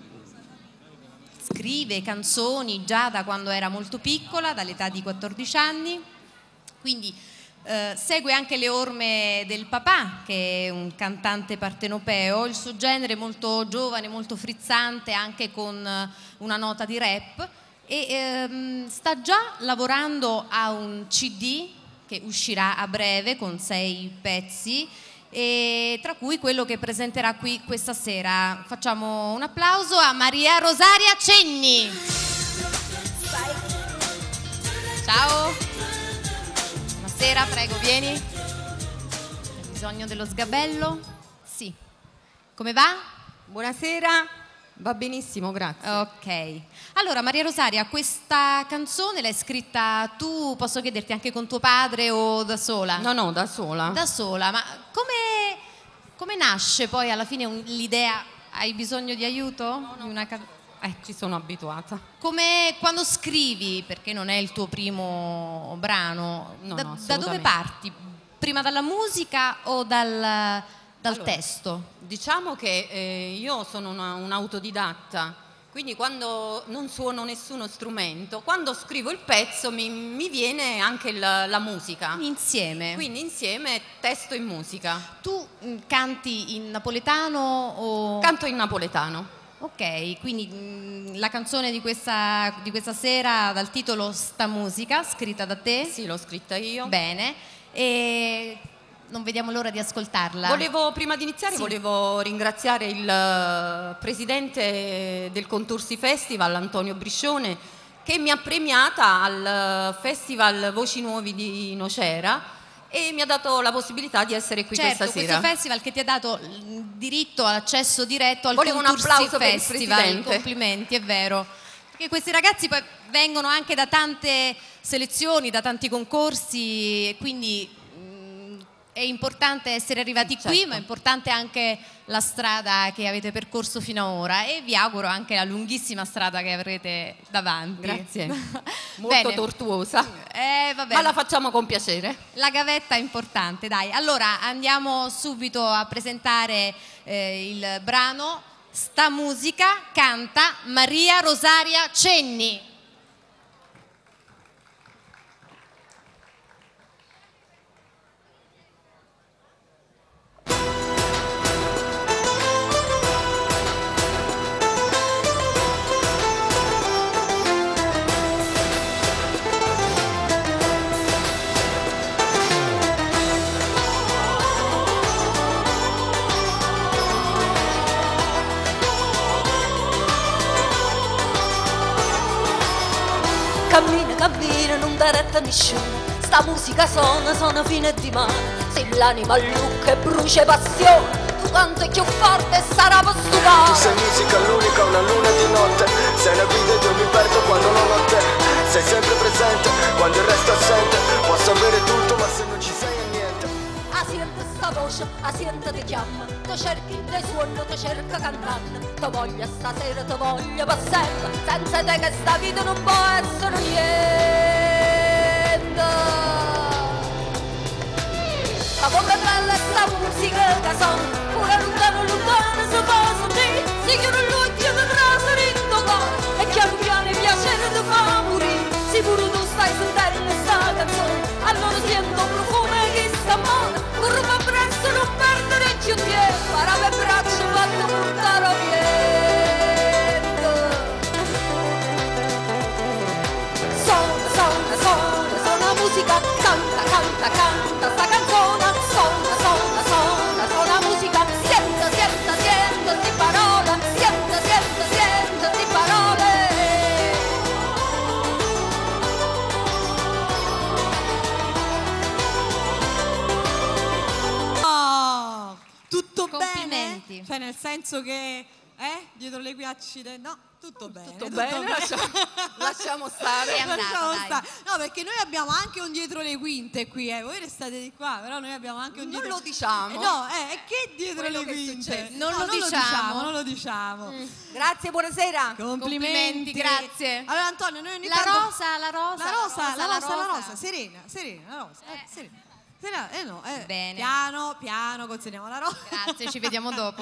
scrive canzoni già da quando era molto piccola, dall'età di quattordici anni, quindi eh, segue anche le orme del papà che è un cantante partenopeo, il suo genere è molto giovane, molto frizzante, anche con una nota di rap. E ehm, sta già lavorando a un C D che uscirà a breve con sei pezzi, e tra cui quello che presenterà qui questa sera. Facciamo un applauso a Maria Rosaria Cenni. Ciao. Buonasera, prego, vieni. Hai bisogno dello sgabello? Sì. Come va? Buonasera. Va benissimo, grazie. Ok. Allora, Maria Rosaria, questa canzone l'hai scritta tu, posso chiederti, anche con tuo padre o da sola? No, no, da sola. Da sola, ma come, come nasce poi alla fine un- l'idea? Hai bisogno di aiuto? No, no. Di una can- Eh, ci sono abituata. Come quando scrivi, perché non è il tuo primo brano, No, da, no, da dove assolutamente. parti? Prima dalla musica o dal, dal Allora, testo? Diciamo che eh, io sono una- un'autodidatta, quindi quando non suono nessuno strumento, quando scrivo il pezzo mi, mi viene anche il- la musica. Insieme? Quindi insieme testo e musica. Tu mm, canti in napoletano o... Canto in napoletano. Ok, quindi mh, la canzone di questa, di questa sera dal titolo Sta musica, scritta da te? Sì, l'ho scritta io. Bene, e non vediamo l'ora di ascoltarla. Volevo, prima di iniziare, Sì. volevo ringraziare il eh, presidente del Contursi Festival, Antonio Briscione, che mi ha premiata al Festival Voci Nuovi di Nocera e mi ha dato la possibilità di essere qui Certo, questa sera. questo festival che ti ha dato il diritto all'accesso diretto al Volevo un Contursi applauso per il Festival. presidente. Complimenti, è vero. Perché questi ragazzi poi vengono anche da tante selezioni, da tanti concorsi, e quindi mh, è importante essere arrivati qui, Certo. ma è importante anche la strada che avete percorso fino ad ora, e vi auguro anche la lunghissima strada che avrete davanti. Grazie. Molto Bene. tortuosa. Eh, vabbè. Ma la facciamo con piacere. La gavetta è importante, dai. Allora andiamo subito a presentare eh, il brano Sta musica, canta Maria Rosaria Cenni. Sta sigaretta nessuno, sta musica suona, suona fino a di mano. Se l'anima lucca e brucia passione, tu canti più forte sarà postupare. Tu sei musica, l'unica, una luna di notte. Sei la guida ed io mi perdo quando non ho te. Sei sempre presente quando il resto è assente. Posso avere tutto ma se non ci sei è niente. Ah, senti sta voce, ah, senti ti chiama. Tu cerchi dei suoni, tu cerca cantando. Ti voglio stasera, ti voglio per sempre. Senza te che sta vita non può essere niente. Ma come bella sta musica che sono, pure lontano lontano si posa te. Si chiude l'occhio di trasa dentro cuore e piano piano il piacere ti fa morire. Se pure tu stai sentendo sta canzone, allora sento un profumo che sta amore. Corro presto non perdere più tempo, ora le braccia vanno portare a vento. Suona, suona, suona, suona musica, canta, canta, canta sta canzone. Suona, suona, suona, suona musica, sienta, sienta, sienta sti parole, sienta, sienta, sienta sti parole. Oh, tutto Complimenti. bene? Cioè nel senso che, eh, dietro le quattro, no, tutto bene. Tutto bene, lasciamo, lasciamo stare. È andata, Lasciamo dai. stare. No, perché noi abbiamo anche un dietro le quinte qui, eh. Voi restate di qua, però noi abbiamo anche un Non dietro. lo diciamo. Eh, no, eh, e che dietro Quello le che è quinte? successo. Non No, lo diciamo. non lo diciamo. Mm. Grazie, buonasera. Complimenti, grazie. Allora Antonio, noi ogni La tanto- rosa, la rosa, la rosa, la rosa, la rosa, rosa. serena, serena, la rosa, eh, serena. Serena, eh no, eh. Bene. Piano, piano, consegniamo la rosa. Grazie, ci vediamo dopo.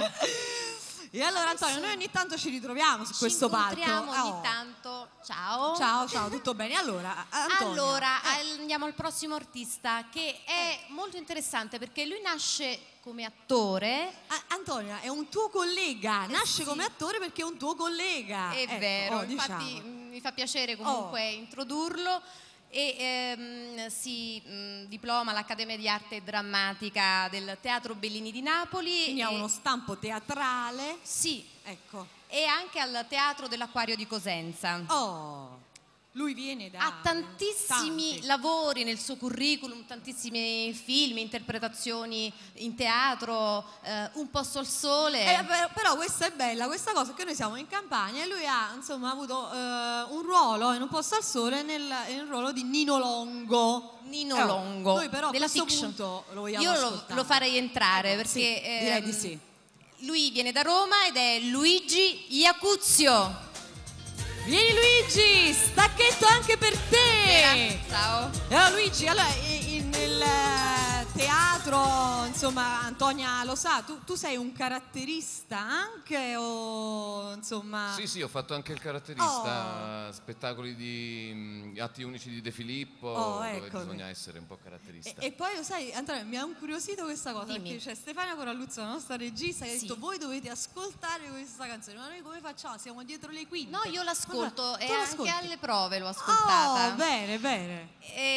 E allora Antonio, noi ogni tanto ci ritroviamo su Ci questo palco. incontriamo ogni Oh. tanto. Ciao. Ciao, ciao, tutto bene? Allora, Antonio. Allora, al- andiamo al prossimo artista che è molto interessante perché lui nasce come attore. A- Antonio è un tuo collega, nasce come attore perché è un tuo collega. È Ecco, vero, oh, infatti diciamo. mh, mi fa piacere comunque introdurlo e ehm, si mh, diploma all'Accademia di Arte Drammatica del Teatro Bellini di Napoli. Quindi ha e- uno stampo teatrale. Sì, Ecco. e anche al Teatro dell'Acquario di Cosenza. Oh, lui viene da... Ha tantissimi tanti. lavori nel suo curriculum, tantissimi film, interpretazioni in teatro, eh, Un posto al sole. Eh, però, però questa è bella, questa cosa che noi siamo in Campania e lui ha insomma avuto eh, un ruolo in Un posto al sole nel, nel ruolo di Nino Longo. Nino Eh, Longo, Noi però a della questo fiction. punto lo vogliamo Io lo, ascoltare. lo farei entrare perché Sì, direi di ehm, sì. lui viene da Roma ed è Luigi Iacuzio. Vieni Luigi, stacchetto anche per te. Ciao. E allora Luigi, allora i- in- nel eh, teatro, insomma, Antonia lo sa, tu, tu sei un caratterista anche o insomma... Sì, sì, ho fatto anche il caratterista, spettacoli di mh, Atti Unici di De Filippo, Oh, dove ecco. bisogna essere un po' caratterista. E, e poi lo sai, Antonio, mi ha incuriosito questa cosa, Dimmi. perché c'è Stefania Coralluzzo, la nostra regista, che ha Sì. detto voi dovete ascoltare questa canzone, ma noi come facciamo? Siamo dietro le quinte. No, io l'ascolto Vabbè, e tu anche l'ascolti? alle prove l'ho ascoltata. Oh, bene, bene.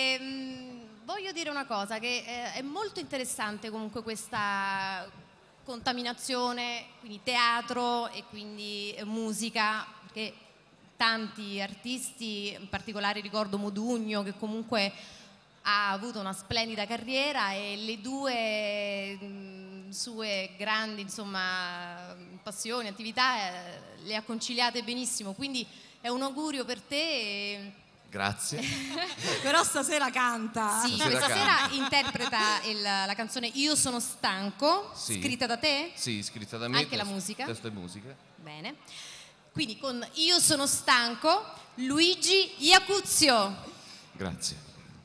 Ehm, voglio dire una cosa, che eh, è molto interessante comunque questa contaminazione, quindi teatro e quindi eh, musica, perché tanti artisti, in particolare ricordo Modugno, che comunque ha avuto una splendida carriera e le due mh, sue grandi insomma, passioni, attività eh, le ha conciliate benissimo, quindi è un augurio per te. E... Grazie. Però stasera canta. Sì, Stasera questa canta. sera interpreta il- la canzone Io sono stanco, Sì. scritta da te? Sì, scritta da me. Anche la testo- musica? Testo e musica. Bene. Quindi con Io sono stanco, Luigi Iacuzio. Grazie.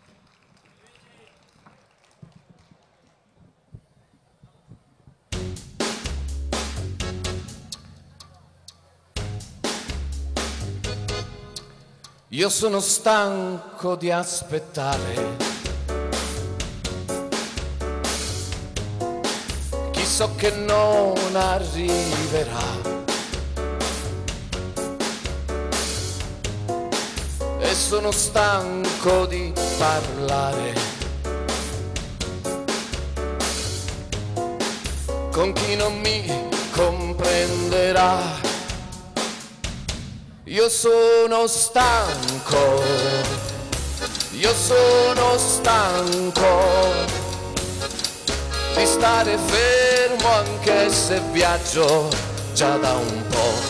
Io sono stanco di aspettare. Chi so che non arriverà. E sono stanco di parlare con chi non mi comprenderà. Io sono stanco Io sono stanco di stare fermo anche se viaggio già da un po'.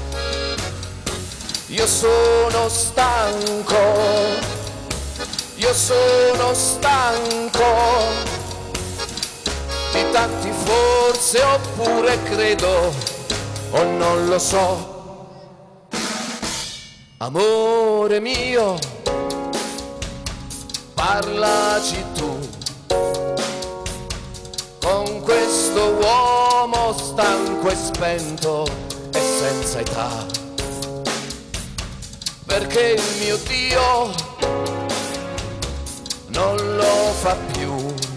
Io sono stanco, io sono stanco di tanti forse oppure credo o non lo so. Amore mio, parlaci tu con questo uomo stanco e spento e senza età, perché il mio Dio non lo fa più.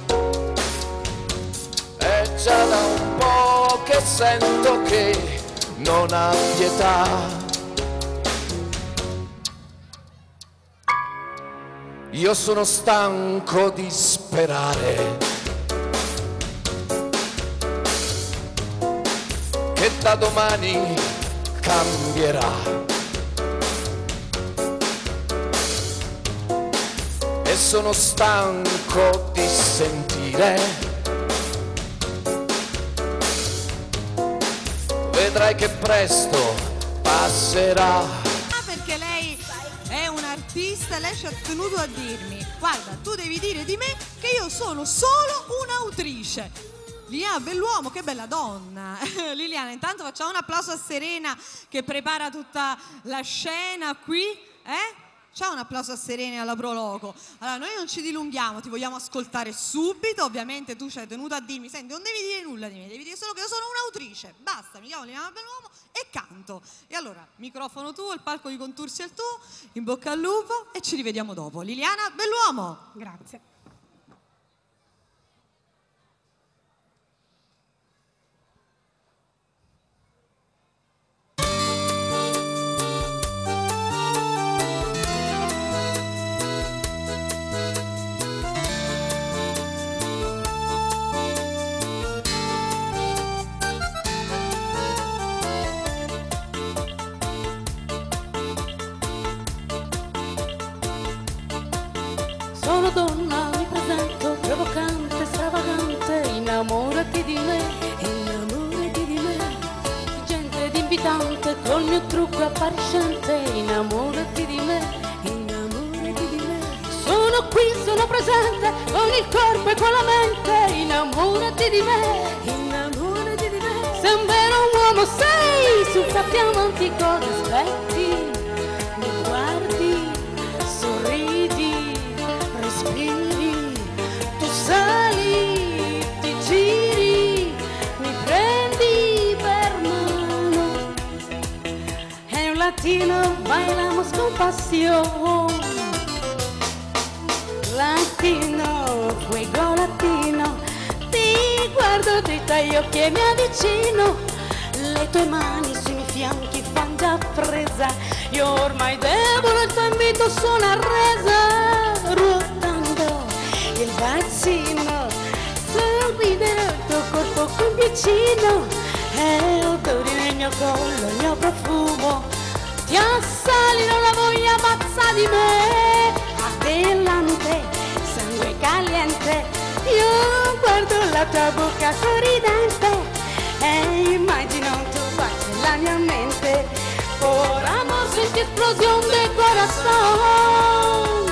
È già da un po' che sento che non ha pietà. Io sono stanco di sperare che da domani cambierà. E sono stanco di sentire, vedrai che presto passerà. Ah, perché lei è un artista e lei ci ha tenuto a dirmi: guarda, tu devi dire di me che io sono solo un'autrice. Liliana Belluomo, che bella donna. Liliana, intanto facciamo un applauso a Serena che prepara tutta la scena qui, eh? C'è un applauso a Serena e alla Proloco. Allora, noi non ci dilunghiamo, ti vogliamo ascoltare subito. Ovviamente tu ci hai tenuto a dirmi: senti, non devi dire nulla di me, devi dire solo che io sono un'autrice. Basta, mi chiamo Liliana Belluomo e canto. E allora, microfono tuo, il palco di Contursi è il tuo, in bocca al lupo e ci rivediamo dopo. Liliana Belluomo. Grazie. Sono donna, mi presento, provocante, stravagante, innamorati di me, innamorati di me. Gente d'invitante, col mio trucco appariscente, innamorati di me, innamorati di me. Sono qui, sono presente, con il corpo e con la mente, innamorati di me, innamorati di me. Sei un vero uomo, sei, sul tappiamo antico, aspetti, mi guardi, sorridi, respiri, tu sali, ti giri, mi prendi per mano. È un latino, bailamos con pasión. Latino, fuego latino, ti guardo dritta agli occhi e mi avvicino. Le tue mani sui miei fianchi fan già presa. Io ormai debolo, il tuo invito sono arresa. Ruotando il bacino, sorridere il tuo corpo qui vicino. E odori nel mio collo, il mio profumo. Ti assalino la voglia pazza di me. Adelante, sangue caliente. Io guardo la tua bocca sorridente e immagino tu baci la mia mente. Por amor senti explosión de corazón.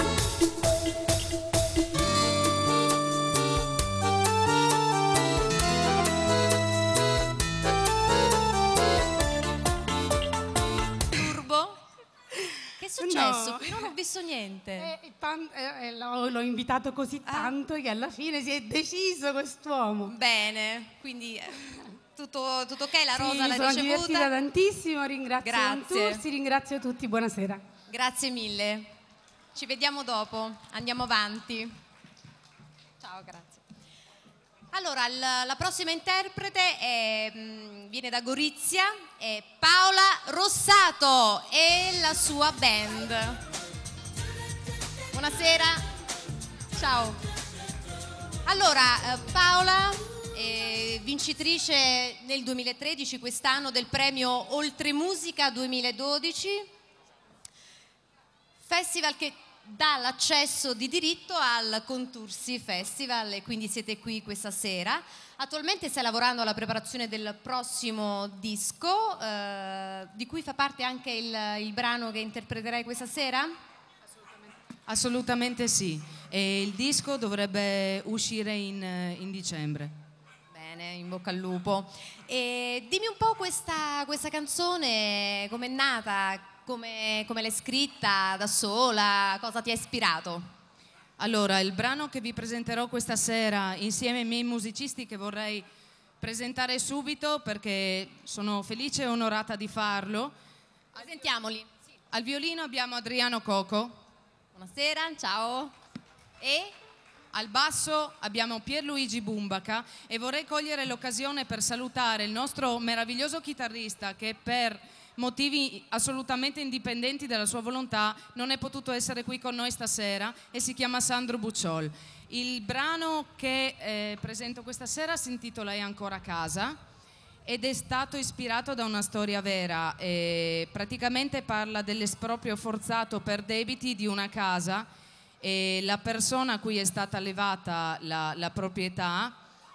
Turbo? Che è successo? No. Qui non ho visto niente. Eh, tan- eh, l'ho, l'ho invitato così tanto che alla fine si è deciso quest'uomo. Bene, quindi eh, tutto, tutto ok, la Sì, rosa mi l'hai sono divertita ricevuta? tantissimo, ringrazio Grazie. Contursi, ringrazio tutti, buonasera. Grazie mille. Ci vediamo dopo, andiamo avanti. Ciao, grazie. Allora, l- la prossima interprete è, mh, viene da Gorizia, è Paola Rossato e la sua band. Buonasera. Ciao. Allora, eh, Paola è vincitrice nel duemilatredici, quest'anno, del premio Oltremusica duemiladodici, festival che dà l'accesso di diritto al Contursi Festival e quindi siete qui questa sera. Attualmente stai lavorando alla preparazione del prossimo disco, eh, di cui fa parte anche il, il brano che interpreterai questa sera? Assolutamente sì, e il disco dovrebbe uscire in, in dicembre. Bene, in bocca al lupo. E dimmi un po' questa, questa canzone, com'è nata, come, come l'hai scritta da sola, cosa ti ha ispirato? Allora, il brano che vi presenterò questa sera insieme ai miei musicisti, che vorrei presentare subito perché sono felice e onorata di farlo. Presentiamoli. Sì. Al violino abbiamo Adriano Coco. Buonasera, ciao. E? Al basso abbiamo Pierluigi Bumbaca e vorrei cogliere l'occasione per salutare il nostro meraviglioso chitarrista che per motivi assolutamente indipendenti dalla sua volontà non è potuto essere qui con noi stasera e si chiama Sandro Bucciol. Il brano che eh, presento questa sera si intitola È ancora a casa ed è stato ispirato da una storia vera e praticamente parla dell'esproprio forzato per debiti di una casa e la persona a cui è stata levata la, la proprietà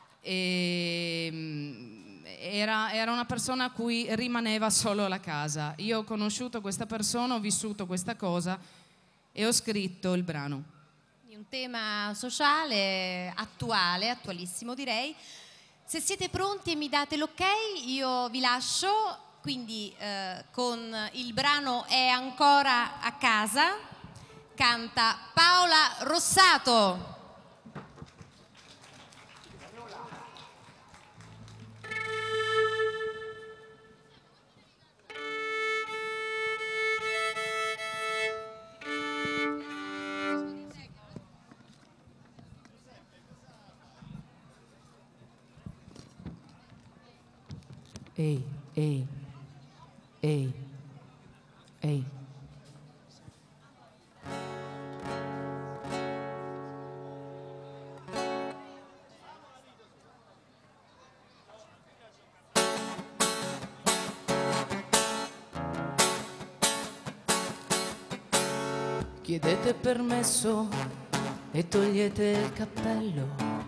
e, Era, era una persona a cui rimaneva solo la casa. Io ho conosciuto questa persona, ho vissuto questa cosa e ho scritto il brano. Un tema sociale, attuale, attualissimo direi. Se siete pronti e mi date l'ok, io vi lascio, quindi eh, con il brano È ancora a casa, canta Paola Rossato. Ehi, ehi, ehi, ehi. Chiedete permesso e togliete il cappello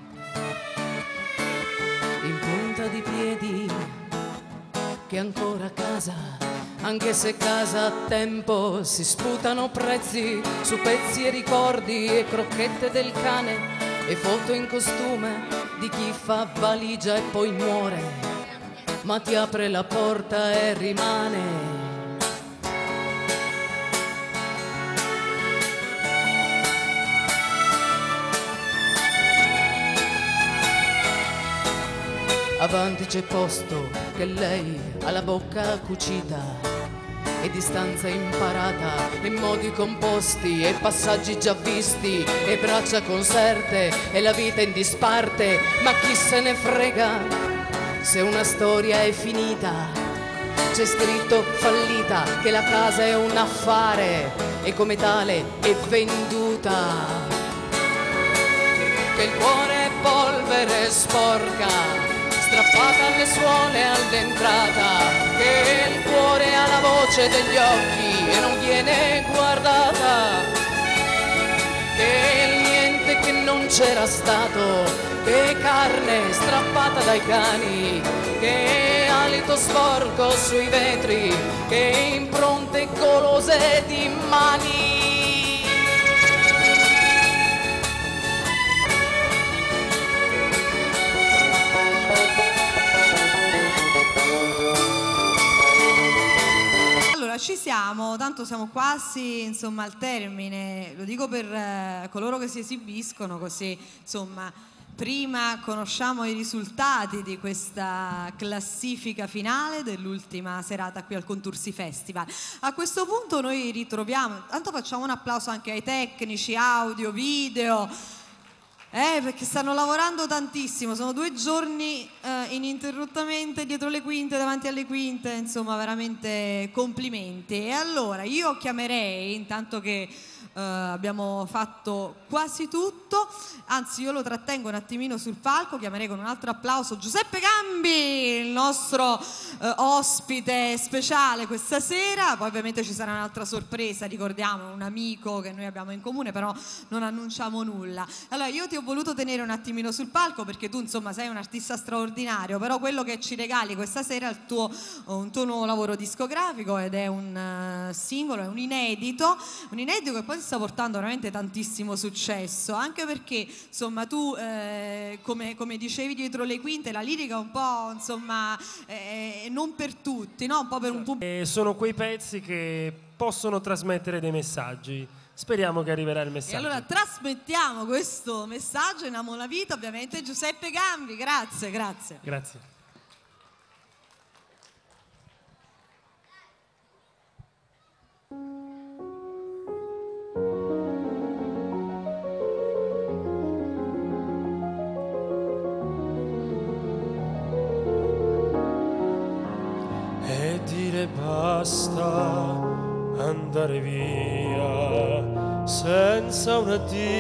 in punta di piedi, che ancora a casa, anche se casa a tempo, si sputano prezzi su pezzi e ricordi e crocchette del cane e foto in costume di chi fa valigia e poi muore, ma ti apre la porta e rimane. Avanti c'è posto che lei ha la bocca cucita e distanza imparata e modi composti e passaggi già visti e braccia conserte e la vita in disparte, ma chi se ne frega se una storia è finita. C'è scritto fallita, che la casa è un affare e come tale è venduta, che il cuore è polvere sporca strappata alle suole all'entrata, che il cuore ha la voce degli occhi e non viene guardata, che il niente che non c'era stato, che carne strappata dai cani, che alito sporco sui vetri, che impronte golose di mani. Ci siamo, tanto siamo quasi insomma al termine, lo dico per eh, coloro che si esibiscono, così insomma prima conosciamo i risultati di questa classifica finale dell'ultima serata qui al Contursi Festival. A questo punto noi ritroviamo, tanto facciamo un applauso anche ai tecnici, audio, video, Eh, perché stanno lavorando tantissimo, sono due giorni eh, ininterrottamente dietro le quinte, davanti alle quinte, insomma veramente complimenti. E allora io chiamerei, intanto che Uh, abbiamo fatto quasi tutto, anzi io lo trattengo un attimino sul palco, chiamerei con un altro applauso Giuseppe Gambi, il nostro uh, ospite speciale questa sera. Poi ovviamente ci sarà un'altra sorpresa, ricordiamo, un amico che noi abbiamo in comune, però non annunciamo nulla. Allora io ti ho voluto tenere un attimino sul palco perché tu insomma sei un artista straordinario, però quello che ci regali questa sera è il tuo, un tuo nuovo lavoro discografico ed è un uh, singolo, è un inedito, un inedito che poi sta portando veramente tantissimo successo, anche perché insomma tu eh, come, come dicevi dietro le quinte la lirica un po' insomma eh, non per tutti, no? Un po' per un pubblico. E sono quei pezzi che possono trasmettere dei messaggi. Speriamo che arriverà il messaggio. E allora trasmettiamo questo messaggio in Amo la vita, ovviamente Giuseppe Gambi, grazie, grazie. Grazie. E dire basta, andare via senza un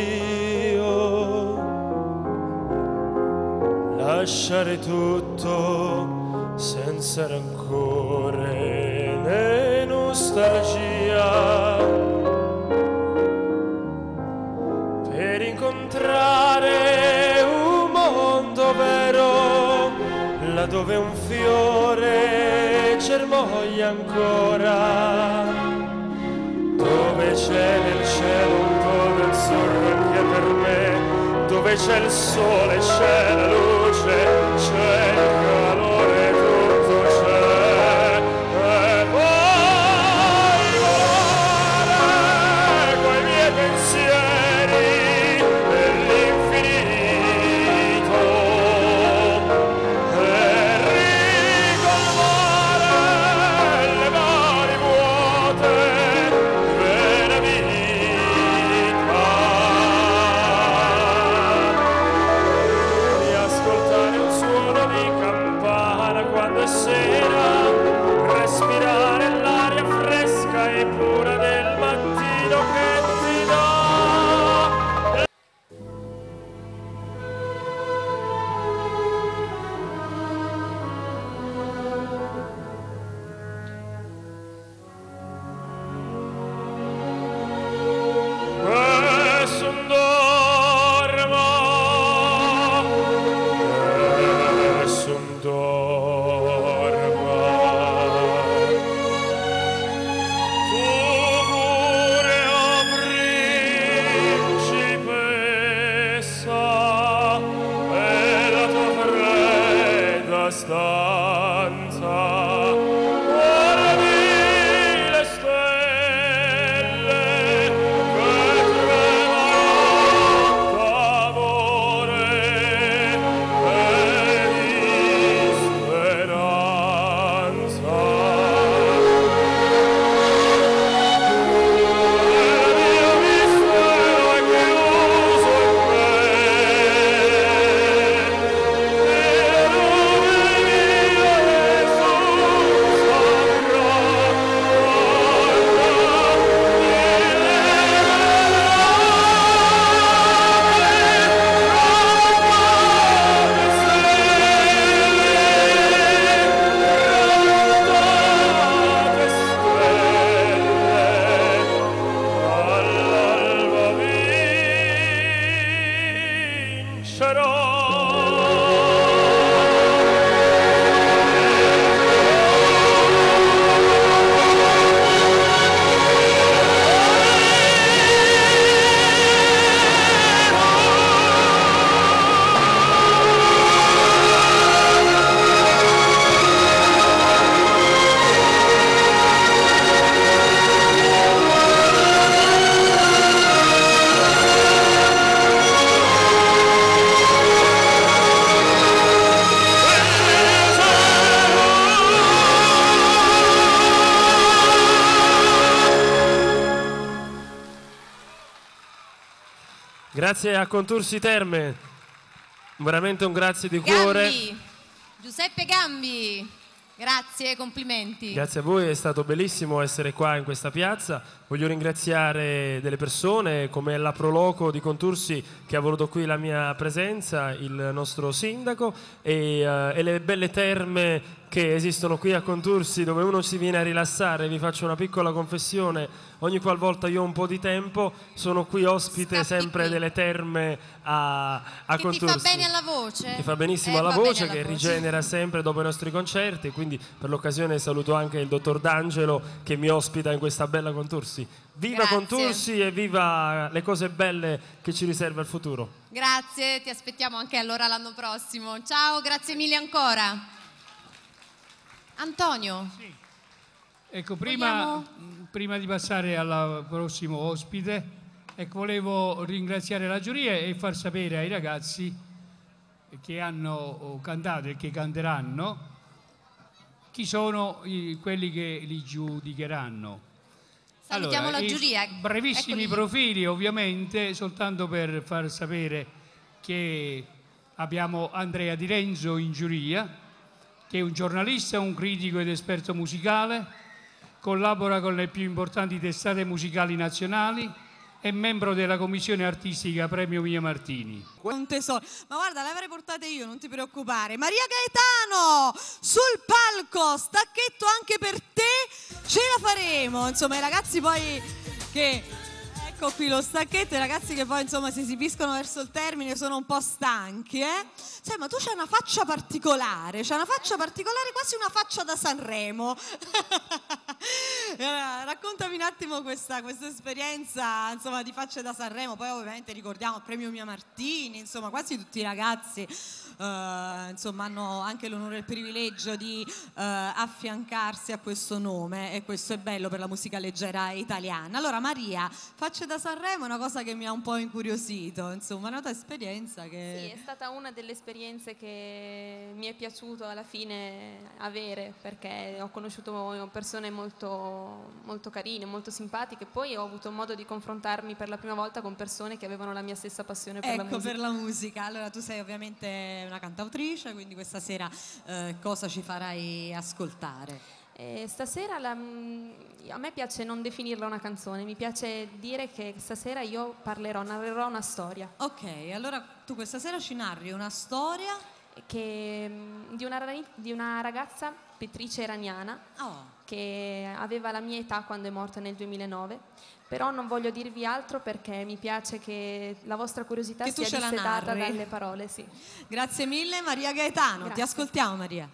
addio, lasciare tutto senza rancore né nostalgia, per incontrare un mondo vero, laddove un fiore germoglia ancora, dove c'è nel cielo un po' d'azzurro anche per me, dove c'è il sole, c'è la luce, c'è il calore, tutto c'è. E poi volare coi miei pensieri nell'infinito e ricolmare le mani vuote della vita, di ascoltare un suono di campana quando è sera, respirare l'aria fresca e pura del mattino che ti dà. Nessun dorma, nessun dorma, tu pure, oh principessa, e la tua fredda stanza, guardi le stelle che tremano d'amore e di speranza. Il mio mistero è chiuso in me, e dove mio Gesù saprà all'alba Grazie a Contursi Terme, veramente un grazie di cuore. Gambi, Giuseppe Gambi, grazie, complimenti. Grazie a voi, è stato bellissimo essere qua in questa piazza. Voglio ringraziare delle persone come la Proloco di Contursi che ha voluto qui la mia presenza, il nostro sindaco e, uh, e le belle terme che esistono qui a Contursi dove uno si viene a rilassare. Vi faccio una piccola confessione: ogni qualvolta io ho un po' di tempo sono qui ospite Scappi sempre qui. delle terme a, a Che Contursi. ti fa bene alla voce? Che fa benissimo Eh, alla va voce, bene che alla voce. rigenera sempre dopo i nostri concerti, quindi per l'occasione saluto anche il dottor D'Angelo che mi ospita in questa bella Contursi. Viva Grazie. Contursi e viva le cose belle che ci riserva il futuro. Grazie, ti aspettiamo anche allora l'anno prossimo. Ciao, grazie mille ancora. Antonio. Ecco, prima, Vogliamo- prima di passare al prossimo ospite, ecco, volevo ringraziare la giuria e far sapere ai ragazzi che hanno cantato e che canteranno chi sono i- quelli che li giudicheranno. Salutiamo la i giuria. Brevissimi Eccoli. profili, ovviamente, soltanto per far sapere che abbiamo Andrea Di Renzo in giuria, che è un giornalista, un critico ed esperto musicale, collabora con le più importanti testate musicali nazionali, è membro della commissione artistica Premio Mia Martini. Un tesoro. Ma guarda, le avrei portate io, non ti preoccupare. Maria Gaetano, sul palco, stacchetto anche per te, ce la faremo. Insomma, i ragazzi poi che... Ecco qui lo stacchetto, i ragazzi che poi insomma si esibiscono verso il termine sono un po' stanchi, eh? Sai, ma tu c'hai una faccia particolare, c'hai una faccia particolare, quasi una faccia da Sanremo. Allora, raccontami un attimo questa, questa esperienza insomma di Facce da Sanremo. Poi ovviamente ricordiamo il Premio Mia Martini, insomma quasi tutti i ragazzi eh, insomma hanno anche l'onore e il privilegio di eh, affiancarsi a questo nome, e questo è bello per la musica leggera italiana. Allora Maria, Facce da Sanremo è una cosa che mi ha un po' incuriosito, insomma una tua esperienza che... Sì, è stata una delle esperienze che mi è piaciuto alla fine avere, perché ho conosciuto persone molto, molto carine, molto simpatiche, poi ho avuto modo di confrontarmi per la prima volta con persone che avevano la mia stessa passione per Ecco, la musica. per la musica. Allora tu sei ovviamente una cantautrice, quindi questa sera eh, cosa ci farai ascoltare? E stasera la- a me piace non definirla una canzone, mi piace dire che stasera io parlerò, narrerò una storia. Ok, allora tu questa sera ci narri una storia che, di, una, ra- di una ragazza, pittrice iraniana, Oh. che aveva la mia età quando è morta nel duemilanove, però non voglio dirvi altro perché mi piace che la vostra curiosità Che tu sia ce la dissetata narri. dalle parole. Sì. Grazie mille Maria Gaetano, ti Grazie. ascoltiamo Maria.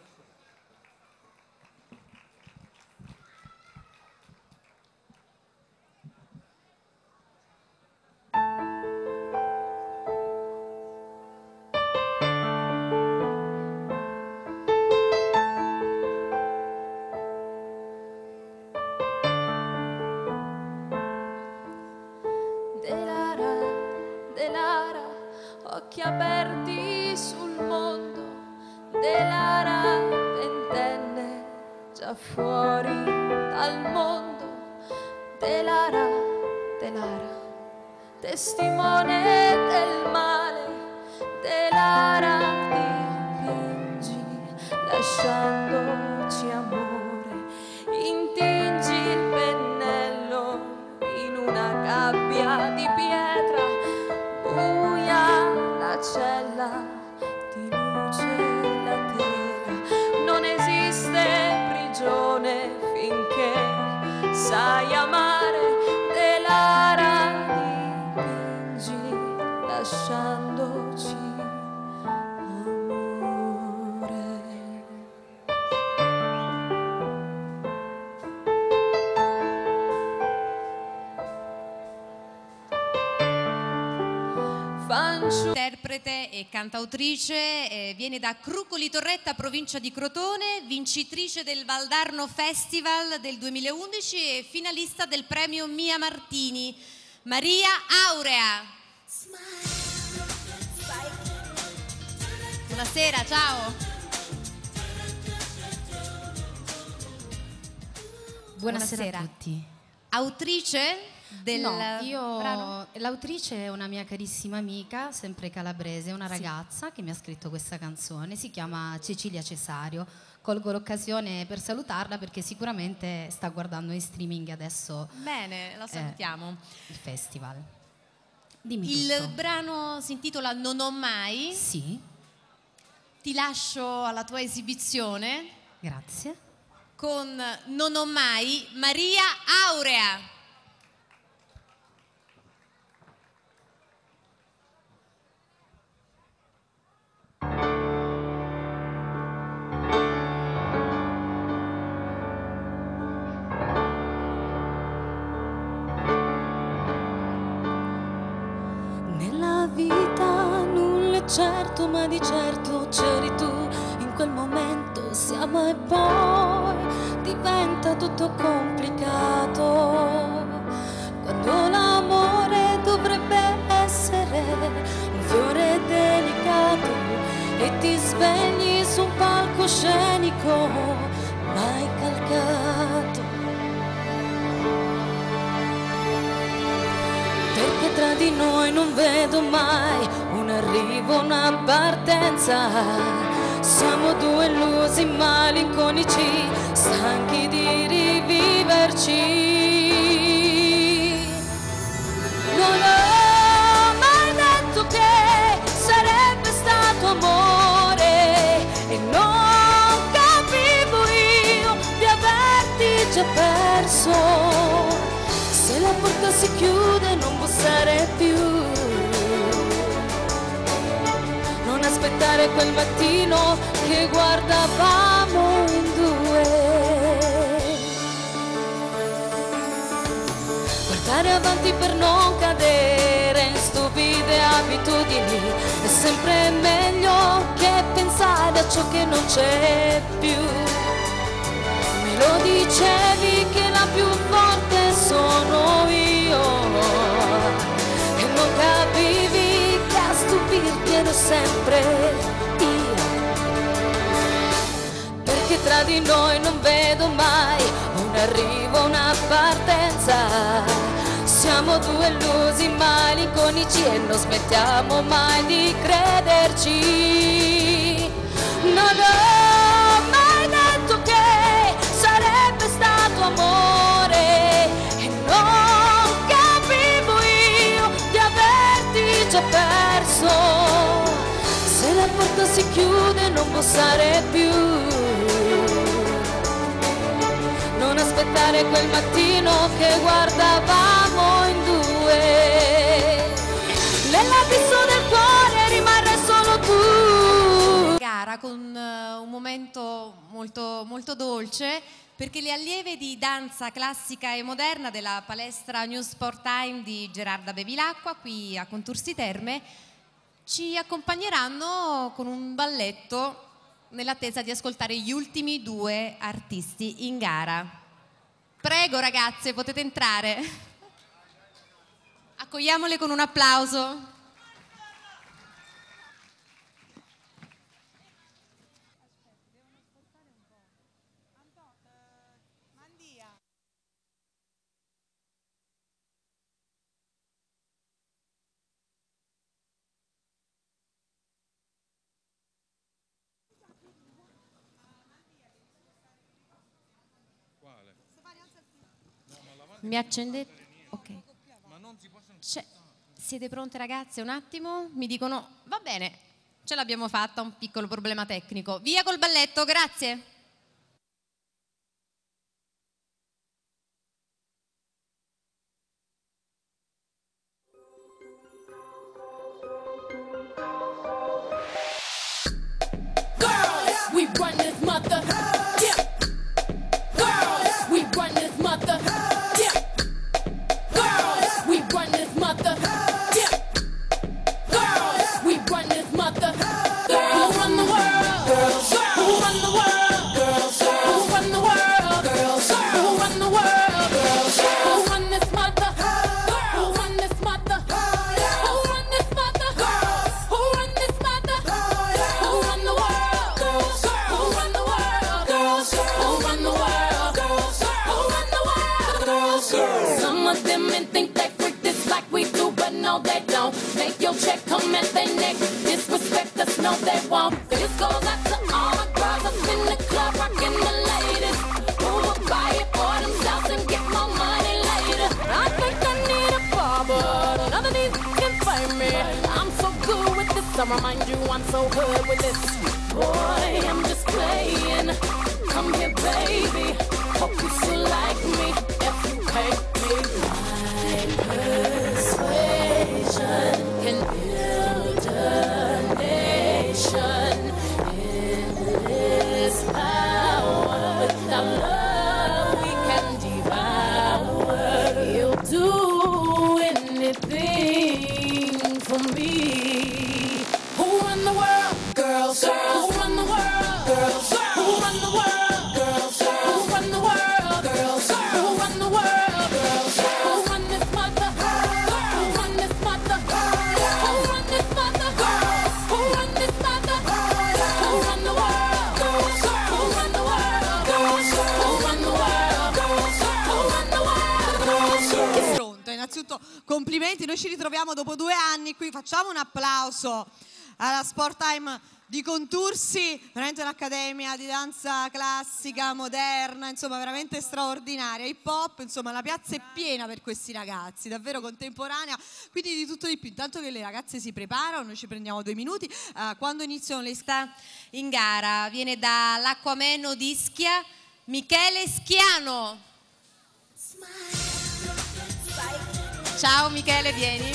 Delara, Delara, occhi aperti sul mondo. Delara, ventenne, già fuori dal mondo. Delara, Delara, testimone del male. Delara, dipingi, lasciandoci amore. Intingi il pennello in una gabbia di pietra, buia la cella, di luce la tela. Non esiste prigione finché sai amare. Delara, dipingi lasciandoci Interprete e cantautrice, eh, viene da Crucoli Torretta, provincia di Crotone, vincitrice del Valdarno Festival del duemilaundici e finalista del premio Mia Martini, Maria Aurea. Buonasera, ciao. Buonasera a tutti. Autrice? del no, io, brano? l'autrice è una mia carissima amica, sempre calabrese, una Sì. ragazza che mi ha scritto questa canzone, si chiama Cecilia Cesario. Colgo l'occasione per salutarla perché sicuramente sta guardando in streaming adesso Bene, lo salutiamo. il festival. Dimmi Il tutto. brano si intitola Non ho mai. Sì. Ti lascio alla tua esibizione. Grazie. Con Non ho mai Maria Aurea. Nella vita nulla è certo, ma di certo c'eri tu in quel momento. Siamo e poi diventa tutto complicato. Quando l'amore dovrebbe essere un fiore delicato e ti svegli su un palcoscenico mai calcato. Perché tra di noi non vedo mai un arrivo, una partenza. Siamo due illusi malinconici, stanchi di riviverci. Non ho mai detto che sarebbe stato amore e non capivo io di averti già perso. Se la porta si chiude non bussare più, non aspettare quel mattino che guardavamo in due. Guardare avanti per non cadere in stupide abitudini è sempre meglio che pensare a ciò che non c'è più. Me lo dicevi che la più forte sono io e non capivi che a stupirti ero sempre io. Perché tra di noi non vedo mai un arrivo, una partenza. Siamo due illusi malinconici e non smettiamo mai di crederci. Non ho mai detto che sarebbe stato amore e non capivo io di averti già perso. Se la porta si chiude non bussare più, non aspettare quel mattino che guardavamo in due. Nell'abisso del cuore rimarrai solo tu. Gara con eh, un momento molto, molto dolce, perché le allieve di danza classica e moderna della palestra New Sport Time di Gerarda Bevilacqua qui a Contursi Terme ci accompagneranno con un balletto nell'attesa di ascoltare gli ultimi due artisti in gara. Prego ragazze, potete entrare. Accogliamole con un applauso. Mi accendete? Ok. C'è- Siete pronte ragazze? Un attimo? Mi dicono, va bene, ce l'abbiamo fatta, un piccolo problema tecnico. Via col balletto, grazie. Girls, we run this mother. Yeah. Girls, we run this mother. Yeah. Girls, we run this mother. Yeah. Girls, we run this mother. Girls, who run the world? Girls, who run the world? come at their neck. Disrespect us, no they won't. This goes out to all my girls up in the club, rockin' the ladies. Who will buy it for themselves and get more money later? I think I need a bar, but none of these can find me. I'm so good with this, I remind you I'm so good with this. Boy, I'm just playing. Come here, baby. Hope you still like me if you pay me. My persuasion can build a nation. Endless power. Without love, we can devour. You'll do anything for me. Who run the world? Girls. Girls. Who run the world? Girls. Who run the world? Complimenti, noi ci ritroviamo dopo due anni qui, facciamo un applauso alla Sport Time di Contursi, veramente un'accademia di danza classica, moderna, insomma veramente straordinaria, hip hop, insomma la piazza è piena per questi ragazzi, davvero contemporanea, quindi di tutto di più. Intanto che le ragazze si preparano, noi ci prendiamo due minuti, uh, quando iniziano le sta in gara, viene dall'Acquameno di Ischia, Michele Schiano. Ciao Michele, vieni.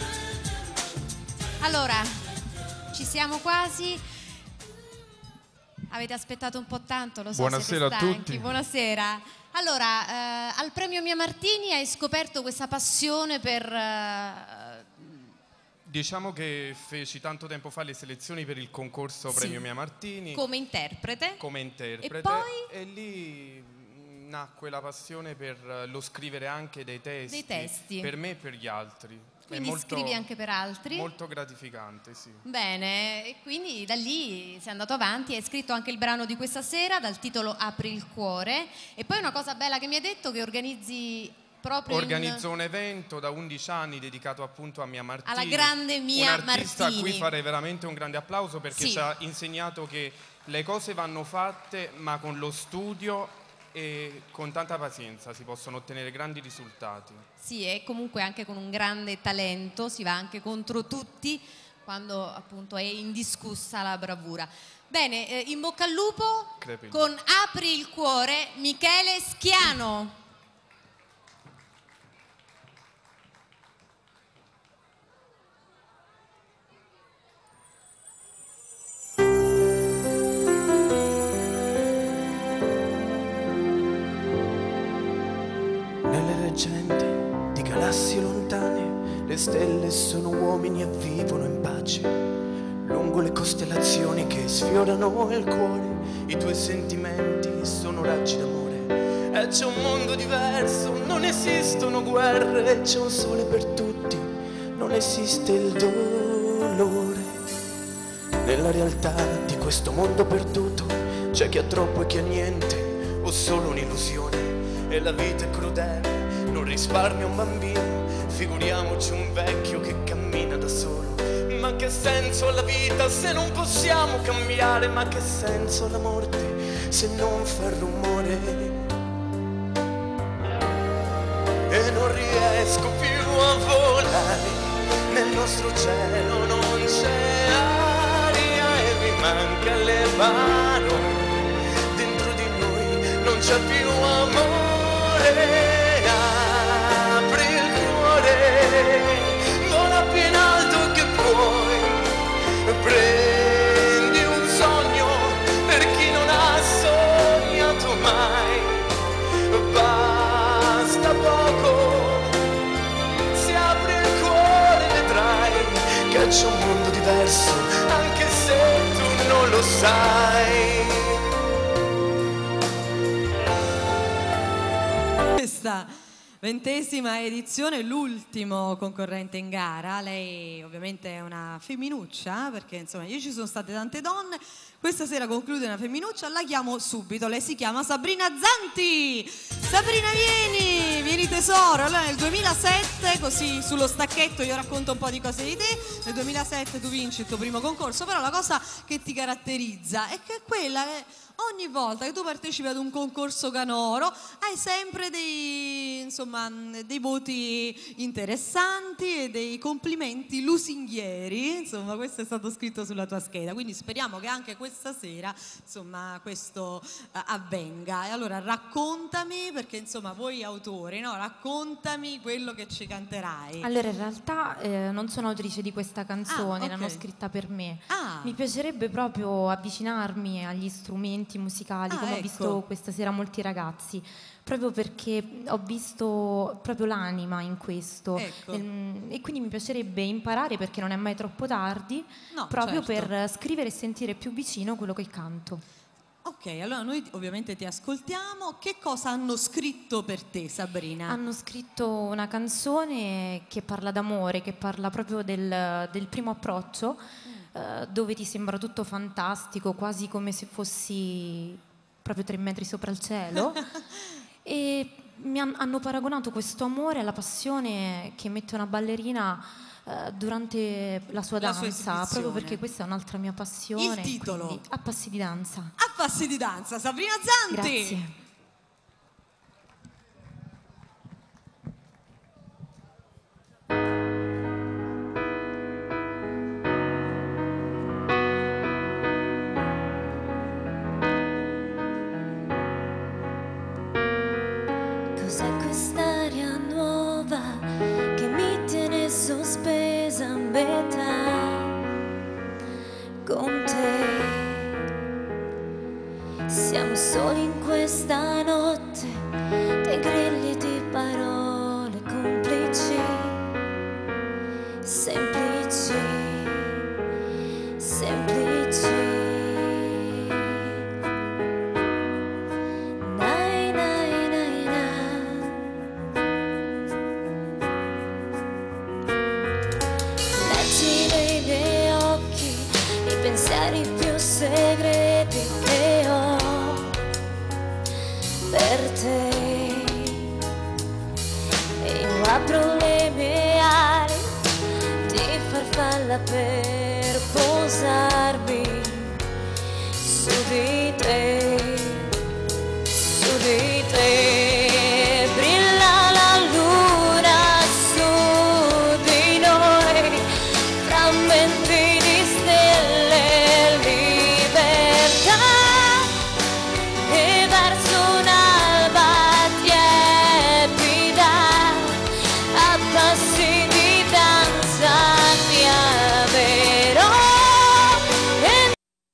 Allora, ci siamo quasi. Avete aspettato un po' tanto, lo so. Buonasera siete a stanchi. tutti. Buonasera. Allora, eh, al premio Mia Martini hai scoperto questa passione per... Eh... Diciamo che feci tanto tempo fa le selezioni per il concorso Sì. Premio Mia Martini. Come interprete. Come interprete. E poi? E lì nacque la passione per lo scrivere anche dei testi, Dei testi. per me e per gli altri. Quindi È molto, scrivi anche per altri. Molto gratificante, sì. Bene, e quindi da lì sei andato avanti, hai scritto anche il brano di questa sera dal titolo Apri il cuore. E poi una cosa bella che mi hai detto, che organizzi proprio Organizzo un... un evento da undici anni dedicato appunto a Mia Martini. Alla grande Mia Un artista Martini. a cui farei veramente un grande applauso perché Sì. ci ha insegnato che le cose vanno fatte ma con lo studio e con tanta pazienza si possono ottenere grandi risultati. Sì, e comunque anche con un grande talento, si va anche contro tutti quando appunto è indiscussa la bravura. Bene, eh, in bocca al lupo Crepi. con Apri il cuore, Michele Schiano. Leggende di galassie lontane, le stelle sono uomini e vivono in pace. Lungo le costellazioni che sfiorano il cuore, i tuoi sentimenti sono raggi d'amore. E c'è un mondo diverso, non esistono guerre, c'è un sole per tutti, non esiste il dolore. Nella realtà di questo mondo perduto c'è chi ha troppo e chi ha niente, o solo un'illusione. E la vita è crudele, non risparmia un bambino, figuriamoci un vecchio che cammina da solo. Ma che senso ha la vita se non possiamo cambiare? Ma che senso ha la morte se non fa rumore? E non riesco più a volare, nel nostro cielo non c'è aria e mi manca l'evano, dentro di noi non c'è più amore. Apri il cuore, vola più in alto che puoi, prendi un sogno per chi non ha sognato mai, basta poco, se apri il cuore vedrai che c'è un mondo diverso, anche se tu non lo sai. Questa ventesima edizione, l'ultimo concorrente in gara. Lei ovviamente è una femminuccia, perché insomma io ci sono state tante donne, questa sera conclude una femminuccia, la chiamo subito, lei si chiama Sabrina Zanti. Sabrina, vieni, vieni tesoro. Allora nel duemilasette, così sullo stacchetto io racconto un po' di cose di te, nel duemilasette tu vinci il tuo primo concorso, però la cosa che ti caratterizza è che quella è ogni volta che tu partecipi ad un concorso canoro hai sempre dei, insomma, dei voti interessanti e dei complimenti lusinghieri, insomma questo è stato scritto sulla tua scheda, quindi speriamo che anche questa sera insomma questo uh, avvenga. E allora raccontami, perché insomma voi autori, no? Raccontami quello che ci canterai. Allora in realtà eh, non sono autrice di questa canzone, Ah, ok. l'hanno scritta per me. Ah. Mi piacerebbe proprio avvicinarmi agli strumenti musicali, Ah, come ecco. ho visto questa sera molti ragazzi, proprio perché ho visto proprio l'anima in questo. Ecco. Ehm, e quindi mi piacerebbe imparare, perché non è mai troppo tardi, No, proprio certo. per scrivere e sentire più vicino quello che canto. Ok, allora noi ovviamente ti ascoltiamo. Che cosa hanno scritto per te, Sabrina? Hanno scritto una canzone che parla d'amore, che parla proprio del, del primo approccio, eh, dove ti sembra tutto fantastico, quasi come se fossi proprio tre metri sopra il cielo. E mi han- hanno paragonato questo amore alla passione che mette una ballerina eh, durante la sua La sua danza, esibizione. proprio perché questa è un'altra mia passione. Il titolo? quindi A passi di danza. A passi di danza, Sabrina Zanti. Grazie. Cos'è quest'aria nuova che mi tiene sospesa a metà con te? Siamo soli in questa notte, dei grilli di parole complici, semplici, semplici. Nai, nai, nai, nai. Leggi nei miei occhi i pensieri più segreti che ho per te, e io apro le mie ali di farfalla per posarmi su di te, su di te. Brilla la luna su di noi, frammenti di stelle, libertà, e verso un'alba tiepida, a passi di danza ti amerò. E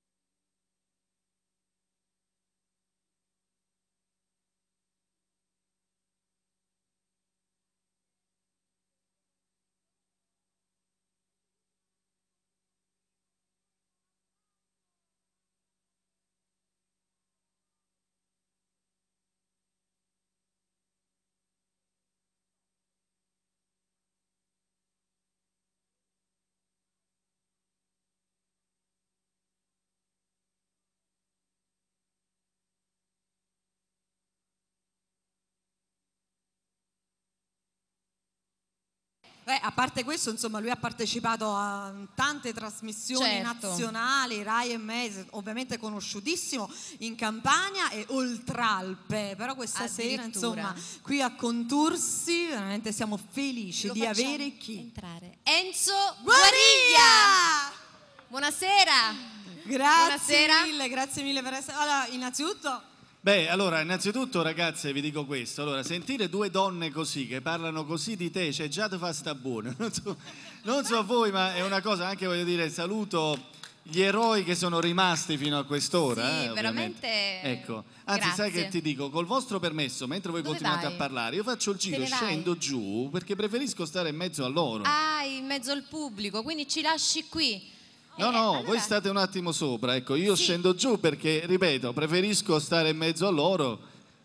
Beh, a parte questo, insomma, lui ha partecipato a tante trasmissioni Certo. nazionali, Rai e Mese, ovviamente conosciutissimo in Campania e Oltralpe, però questa sera, Addirittura. insomma, qui a Contursi, veramente siamo felici Lo di facciamo avere chi? entrare. Enzo Guariglia! Buonasera. Grazie Buonasera. mille, grazie mille per essere... Allora, innanzitutto... Beh, allora, innanzitutto ragazze vi dico questo, allora, sentire due donne così, che parlano così di te, cioè già ti fa sta buono, non so, non so voi, ma è una cosa, anche voglio dire, saluto gli eroi che sono rimasti fino a quest'ora. Sì, eh, ovviamente. veramente. Ecco, anzi sai grazie. che ti dico, col vostro permesso, mentre voi Dove continuate vai? a parlare, io faccio il Te giro, ne vai? scendo giù, perché preferisco stare in mezzo a loro. Ah, in mezzo al pubblico, quindi ci lasci qui. No, no, voi state un attimo sopra, ecco, io scendo giù perché, ripeto, preferisco stare in mezzo a loro.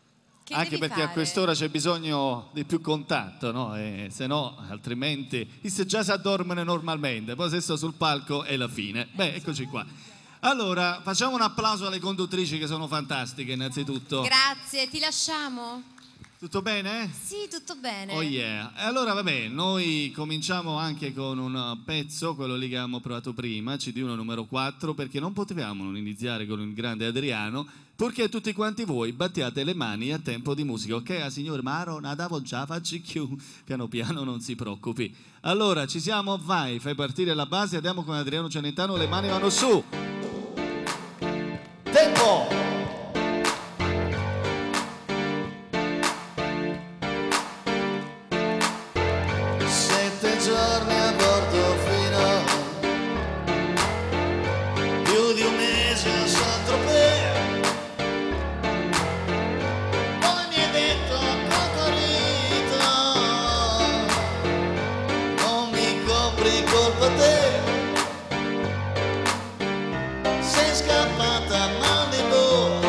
Che Anche devi perché fare? a quest'ora c'è bisogno di più contatto, no? E se no, altrimenti se già si addormano normalmente, poi se sto sul palco è la fine. Beh, eccoci qua. Allora, facciamo un applauso alle conduttrici che sono fantastiche innanzitutto. Grazie, ti lasciamo? Tutto bene? Sì, tutto bene. Oh yeah. E allora vabbè, noi cominciamo anche con un pezzo, quello lì che abbiamo provato prima, C D uno numero quattro, perché non potevamo non iniziare con il grande Adriano, purché tutti quanti voi battiate le mani a tempo di musica. Ok, a signor Maro, nadavo già, facci più, piano piano, non si preoccupi. Allora, ci siamo, vai, fai partire la base, andiamo con Adriano Celentano, le mani vanno su. Tempo! Giorni a Portofino, più di un mese a Saint-Tropez, poi mi hai detto Cocorito, non mi compri colpa te, sei scappata a Malibu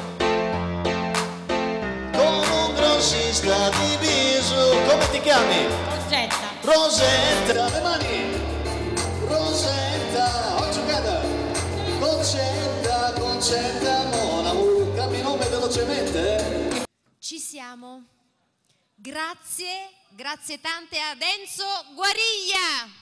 con un grossista di viso. Come ti chiami? Rosetta. Rosetta, le mani, Rosetta, all together, Concetta, Concetta, mon amour, cambi nome velocemente. Ci siamo. Grazie, grazie tante ad Enzo Guariglia.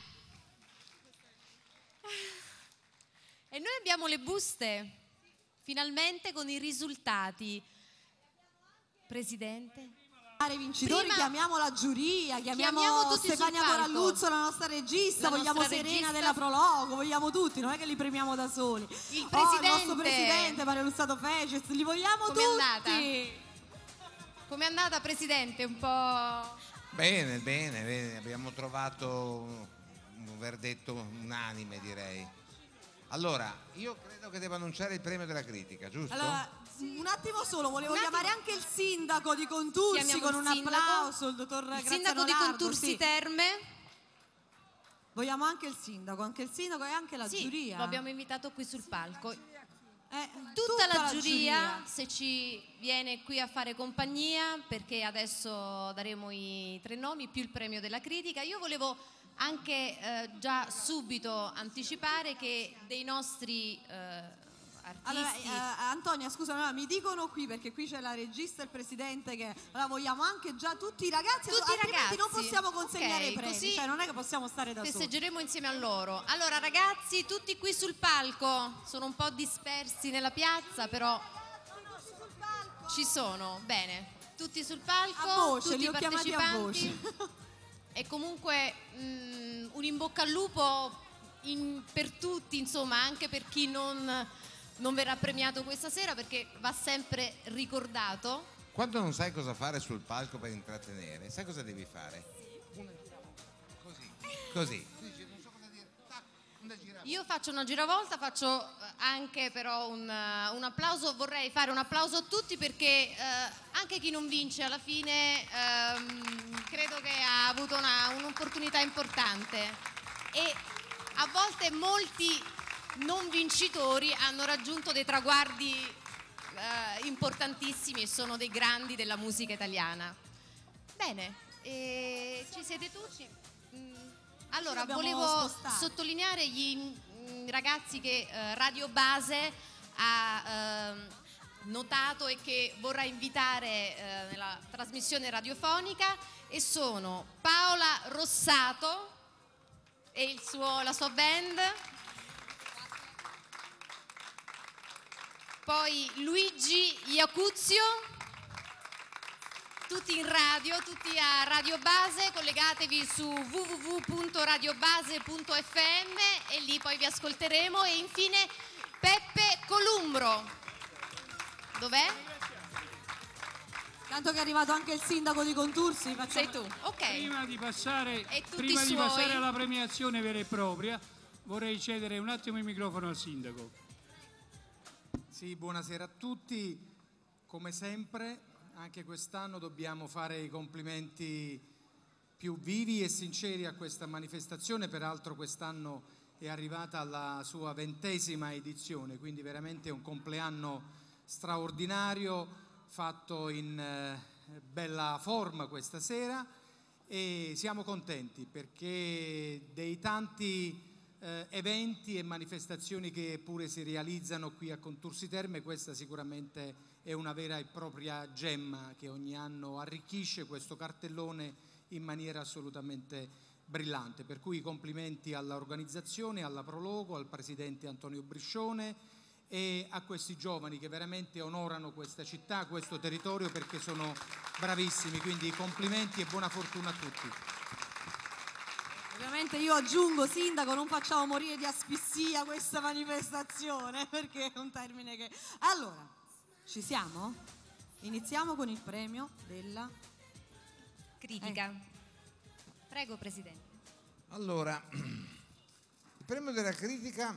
E noi abbiamo le buste, finalmente con i risultati. Presidente. Vincitori, Prima- chiamiamo la giuria, chiamiamo, Chiamiamo tutti Stefania sul palco. Coralluzzo, la nostra regista, La vogliamo nostra Serena regista. della Prologo, vogliamo tutti, non è che li premiamo da soli. Il Oh, presidente. il nostro presidente, Mario Lussato Feces, li vogliamo Com'è tutti. andata? Com'è andata, Presidente? Un po'... Bene, bene, bene, abbiamo trovato un verdetto unanime, direi. Allora, io credo che devo annunciare il premio della critica, giusto? Allora, un attimo solo, volevo Un chiamare attimo. anche il sindaco di Contursi Chiamiamo con il un sindaco. applauso, il dottor Il Graziano sindaco di Lardo, Contursi sì. Terme. Vogliamo anche il sindaco, anche il sindaco e anche la Sì, giuria. lo abbiamo invitato qui sul palco. Eh, Tutta, la, giuria, se ci viene qui a fare compagnia, perché adesso daremo i tre nomi più il premio della critica. Io volevo anche eh, già subito anticipare che dei nostri eh, Allora, artisti... eh, Antonia, scusa, allora, mi dicono qui, perché qui c'è la regista e il presidente, che allora, vogliamo anche già tutti i ragazzi, Tutti i altrimenti non ragazzi. possiamo consegnare Ok, i premi, così cioè non è che possiamo stare da soli. festeggeremo insieme a loro. Allora ragazzi, tutti qui sul palco, sono un po' dispersi nella piazza, però ci sono, bene, tutti sul palco, A voce, tutti li i ho chiamati a partecipanti. E comunque mh, un in bocca al lupo in- per tutti, insomma, anche per chi non, non verrà premiato questa sera, perché va sempre ricordato. Quando non sai cosa fare sul palco per intrattenere, sai cosa devi fare? Così, così. Io faccio una giravolta, faccio eh, anche però un, eh, un applauso, vorrei fare un applauso a tutti, perché eh, anche chi non vince alla fine ehm, credo che ha avuto una- un'opportunità importante, e a volte molti non vincitori hanno raggiunto dei traguardi eh, importantissimi e sono dei grandi della musica italiana. Bene, e ci siete tutti? Mm, Allora, Ci dobbiamo volevo spostare. sottolineare gli mm, ragazzi che eh, Radio Base ha ehm, notato e che vorrà invitare eh, nella trasmissione radiofonica, e sono Paola Rossato e il suo- la sua band, poi Luigi Iacuzio, tutti in radio, tutti a Radio Base, collegatevi su w w w punto radiobase punto f m e lì poi vi ascolteremo. E infine Peppe Columbro, dov'è? Tanto che è arrivato anche il sindaco di Contursi, facciamo... Sei tu, ok. Prima di passare, E tutti prima i di suoi. passare alla premiazione vera e propria, vorrei cedere un attimo il microfono al sindaco. Sì, buonasera a tutti. Come sempre, anche quest'anno dobbiamo fare i complimenti più vivi e sinceri a questa manifestazione. Peraltro quest'anno è arrivata alla sua ventesima edizione, quindi veramente un compleanno straordinario, fatto in eh, bella forma questa sera e siamo contenti perché dei tanti eh, eventi e manifestazioni che pure si realizzano qui a Contursi Terme, questa sicuramente è una vera e propria gemma che ogni anno arricchisce questo cartellone in maniera assolutamente brillante. Per cui complimenti all'organizzazione, alla Prologo, al presidente Antonio Briscione e a questi giovani che veramente onorano questa città, questo territorio, perché sono bravissimi. Quindi complimenti e buona fortuna a tutti. Ovviamente io aggiungo, sindaco, non facciamo morire di asfissia questa manifestazione, perché è un termine che... Allora, ci siamo? Iniziamo con il premio della critica. Eh. Prego, Presidente. Allora, il premio della critica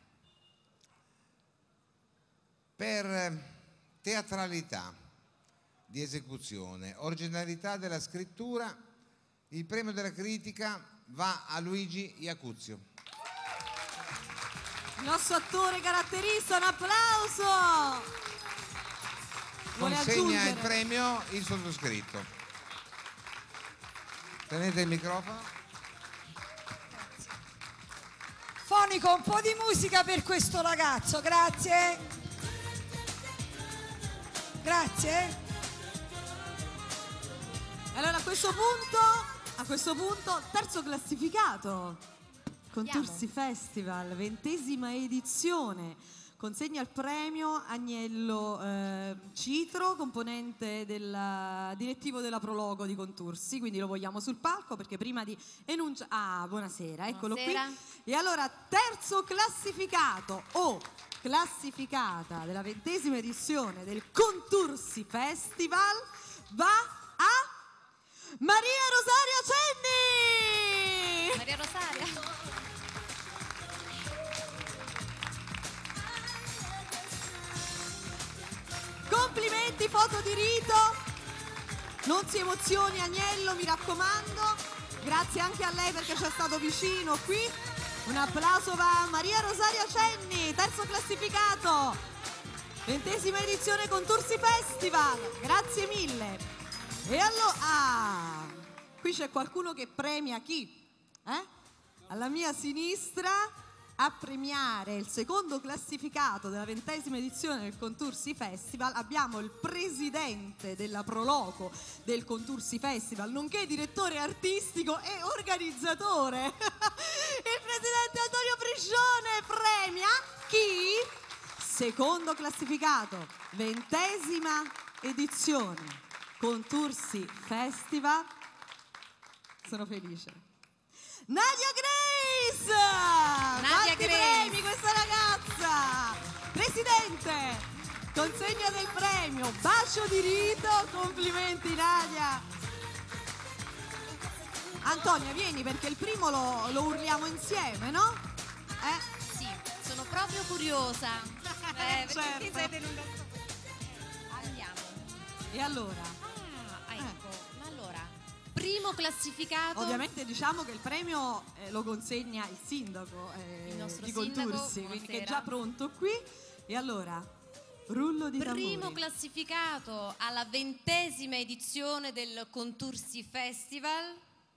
per teatralità di esecuzione, originalità della scrittura, il premio della critica va a Luigi Iacuzio. Il nostro attore caratterista, un applauso! Vuole Consegna aggiungere? il premio il sottoscritto. Tenete il microfono. Fonico, un po' di musica per questo ragazzo, grazie. Grazie. Allora a questo punto, a questo punto, terzo classificato, Contursi Festival, ventesima edizione. Consegna il premio Agnello eh, Citro, componente del direttivo della Prologo di Contursi, quindi lo vogliamo sul palco perché prima di enunciare... Ah, buonasera, eccolo Buonasera. qui. E allora, terzo classificato o classificata della ventesima edizione del Contursi Festival va a Maria Rosaria Cenni! Maria Rosaria. Complimenti, foto di rito. Non si emozioni Agnello, mi raccomando. Grazie anche a lei perché ci è stato vicino qui. Un applauso va a Maria Rosaria Cenni, terzo classificato. Ventesima edizione Contursi Festival. Grazie mille. E allora, ah, qui c'è qualcuno che premia chi? Eh? Alla mia sinistra, a premiare il secondo classificato della ventesima edizione del Contursi Festival abbiamo il presidente della Proloco del Contursi Festival, nonché direttore artistico e organizzatore, il presidente Antonio Briscione. Premia chi? Secondo classificato, ventesima edizione Contursi Festival. Sono felice. Nadia Grace! Nadia Tanti Grace. premi questa ragazza! Presidente, consegna del premio, bacio di rito, complimenti Nadia! Antonia, vieni perché il primo lo, lo urliamo insieme, no? Eh? Sì, sono proprio curiosa. Eh, perché Certo. qui siete in un... Andiamo. E allora? Ah, ecco. Ma allora, primo classificato. Ovviamente diciamo che il premio eh, lo consegna il sindaco eh, Il nostro di sindaco, Contursi, quindi che è buonasera. già pronto qui. E allora, rullo di Primo tamburi. classificato alla ventesima edizione del Contursi Festival.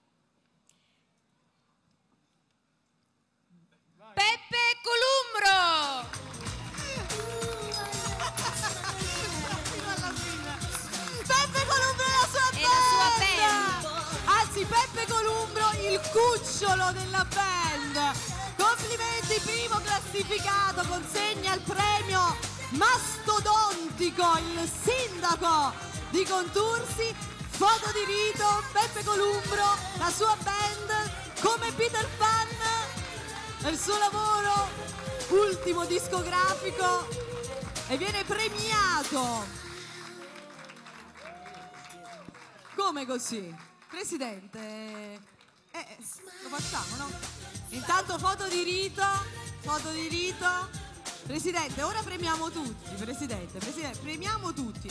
Peppe Columbro! Peppe Columbro e la sua E la sua band! Anzi, Peppe Columbro, il cucciolo della band! Complimenti, primo classificato, consegna il premio mastodontico, il sindaco di Contursi, foto di rito, Peppe Columbro, la sua band, come Peter Pan, il suo lavoro, ultimo discografico, e viene premiato. Come così? Presidente, eh, lo facciamo, no? Intanto foto di rito, foto di rito. Presidente, ora premiamo tutti, Presidente, Presidente, premiamo tutti.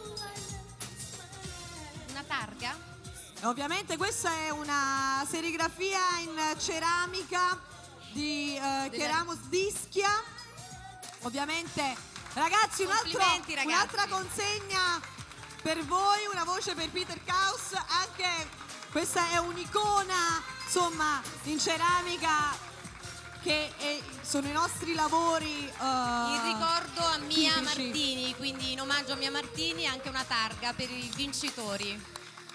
Una targa? Ovviamente questa è una serigrafia in ceramica di eh, Della- Keramos d'Ischia. Ovviamente Ragazzi, un altro, Complimenti, ragazzi. un'altra consegna per voi, una voce per Peter Kaus, anche questa è un'icona, insomma, in ceramica che è, sono i nostri lavori. Uh, In ricordo a Mia tipici. Martini, quindi in omaggio a Mia Martini anche una targa per i vincitori.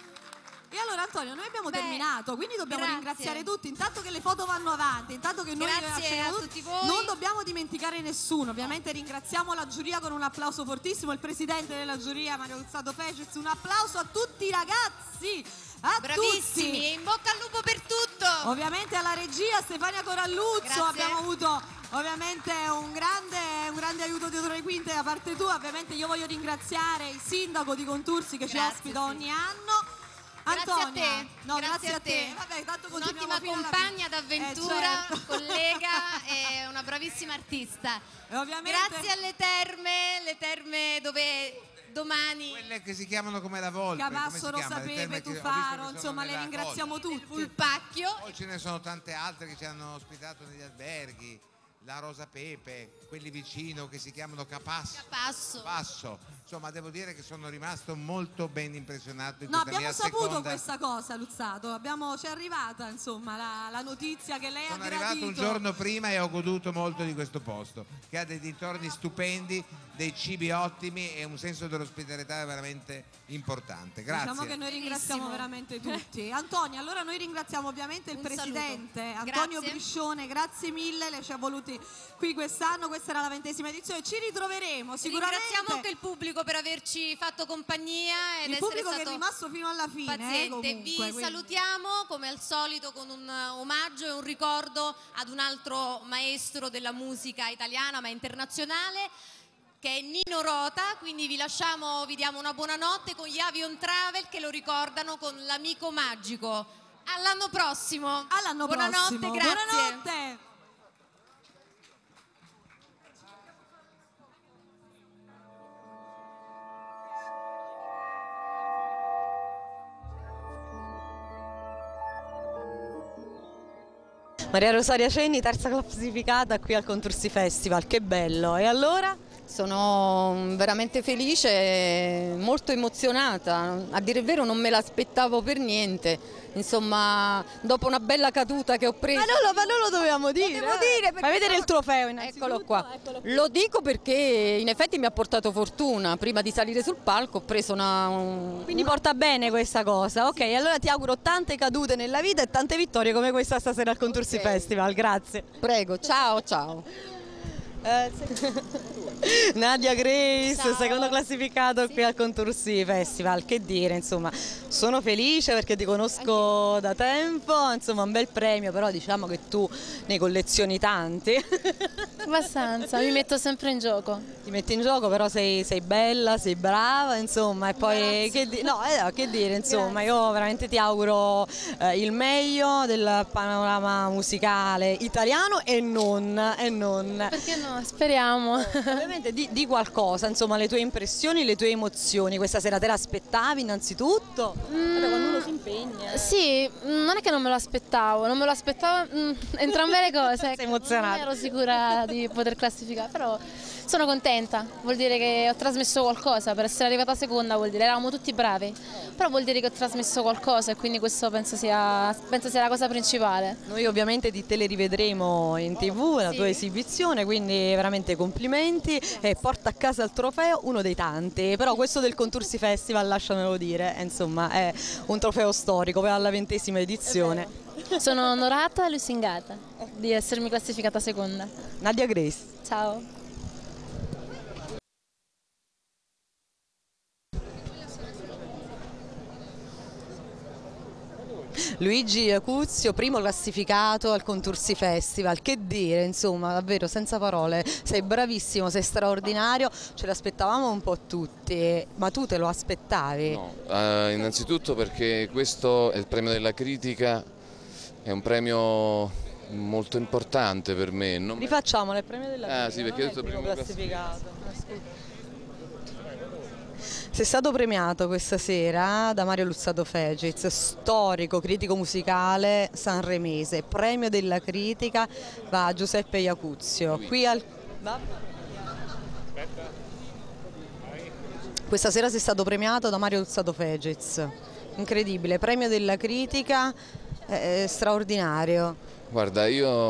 E allora Antonio, noi abbiamo Beh, terminato, quindi dobbiamo grazie. ringraziare tutti, intanto che le foto vanno avanti, intanto che noi Grazie ringraziamo a tutti voi. Non dobbiamo dimenticare nessuno, ovviamente ringraziamo la giuria con un applauso fortissimo, il presidente della giuria Mario Luzzado Fegez, un applauso a tutti i ragazzi, a Bravissimi, tutti. e in bocca al lupo per tutto. Ovviamente alla regia Stefania Coralluzzo, Grazie. abbiamo avuto ovviamente un grande, un grande aiuto dietro le quinte da parte tua, ovviamente io voglio ringraziare il sindaco di Contursi che ci Grazie, ospita sì. ogni anno. Grazie Antonia, a te, no, grazie, grazie a te. Vabbè, tanto continuiamo Un'ottima fino alla compagna fine. d'avventura, Eh, certo. collega e una bravissima artista. E ovviamente- Grazie alle terme, le terme dove domani Quelle che si chiamano come la Volpe, come si Capasso, chiama? Le terme Rosapepe, che ho visto che Tufaro, sono insomma le nella ringraziamo costa. tutti. Pulpacchio. Poi ce ne sono tante altre che ci hanno ospitato negli alberghi, la Rosapepe, quelli vicino che si chiamano Capasso. Capasso. Capasso. Insomma, devo dire che sono rimasto molto ben impressionato in No, questa abbiamo mia saputo seconda. questa cosa, Luzzato. Abbiamo, ci è arrivata insomma la, la notizia che lei Sono ha arrivato gradito. un giorno prima e ho goduto molto di questo posto, che ha dei dintorni stupendi, dei cibi ottimi e un senso dell'ospitalità veramente importante. Grazie. Diciamo che noi ringraziamo veramente tutti. Antonio, allora noi ringraziamo ovviamente il Un presidente saluto. Antonio Grazie. Briscione, grazie mille, lei ci ha voluti qui quest'anno, questa era la ventesima edizione, ci ritroveremo sicuramente. Ringraziamo anche il pubblico per averci fatto compagnia ed Il essere pubblico che stato è rimasto fino alla fine, eh, paziente. comunque, Vi quindi. salutiamo come al solito con un omaggio e un ricordo ad un altro maestro della musica italiana ma internazionale, che è Nino Rota, quindi vi lasciamo, vi diamo una buonanotte con gli Avion Travel che lo ricordano con l'amico magico. All'anno prossimo. All'anno Buonanotte, prossimo. grazie. Buonanotte. Maria Rosaria Cenni, terza classificata qui al Contursi Festival, che bello! E allora? Sono veramente felice, molto emozionata, a dire il vero non me l'aspettavo per niente, insomma dopo una bella caduta che ho preso... Ma non lo, ma non lo dovevamo dire! Lo devo eh. dire perché Fai vedere sono- il trofeo innanzitutto. Eccolo qua. Lo dico perché in effetti mi ha portato fortuna, prima di salire sul palco ho preso una... un- Quindi porta bene questa cosa, ok? Allora ti auguro tante cadute nella vita e tante vittorie come questa stasera al Contursi Festival, grazie. Prego, ciao ciao. Eh, Nadia Grace, Ciao. secondo classificato qui al Contursi Festival, che dire, insomma, sono felice perché ti conosco da tempo, insomma un bel premio, però diciamo che tu ne collezioni tanti. Abbastanza, mi metto sempre in gioco. Ti metti in gioco, però sei, sei bella, sei brava, insomma, e poi che, di- no, eh, no, che dire, insomma, io veramente ti auguro eh, il meglio del panorama musicale italiano e non, e non. Perché no? Speriamo. Ovviamente di, di qualcosa, insomma, le tue impressioni, le tue emozioni. Questa sera te l'aspettavi innanzitutto? Vabbè, quando uno si impegna. Sì, mm, non è che non me lo aspettavo, non me lo aspettavo mm, entrambe le cose. Sei emozionata. Non ero sicura di poter classificare, però sono contenta, vuol dire che ho trasmesso qualcosa, per essere arrivata seconda vuol dire, eravamo tutti bravi, però vuol dire che ho trasmesso qualcosa e quindi questo penso sia, penso sia la cosa principale. Noi ovviamente di te le rivedremo in tv, la Sì. tua esibizione, quindi veramente complimenti e porta a casa il trofeo, uno dei tanti, però questo del Contursi Festival, lasciamelo dire, eh, insomma è un trofeo storico per la ventesima edizione. Sono onorata e lusingata di essermi classificata seconda. Nadia Grace. Ciao. Luigi Acuzio, primo classificato al Contursi Festival, che dire, insomma, davvero senza parole, sei bravissimo, sei straordinario, ce l'aspettavamo un po' tutti, ma tu te lo aspettavi? No, eh, innanzitutto perché questo è il premio della critica, è un premio molto importante per me. Non me- Rifacciamolo, il premio della Ah, sì, perché non ho detto è il primo primo classificato. Ascolta. Sei stato premiato questa sera da Mario Luzzado Fegez, storico critico musicale sanremese, premio della critica va a Giuseppe Iacuzio. Qui al... va? Aspetta. Questa sera sei stato premiato da Mario Luzzatto Fegiz, incredibile, premio della critica, eh, straordinario. Guarda,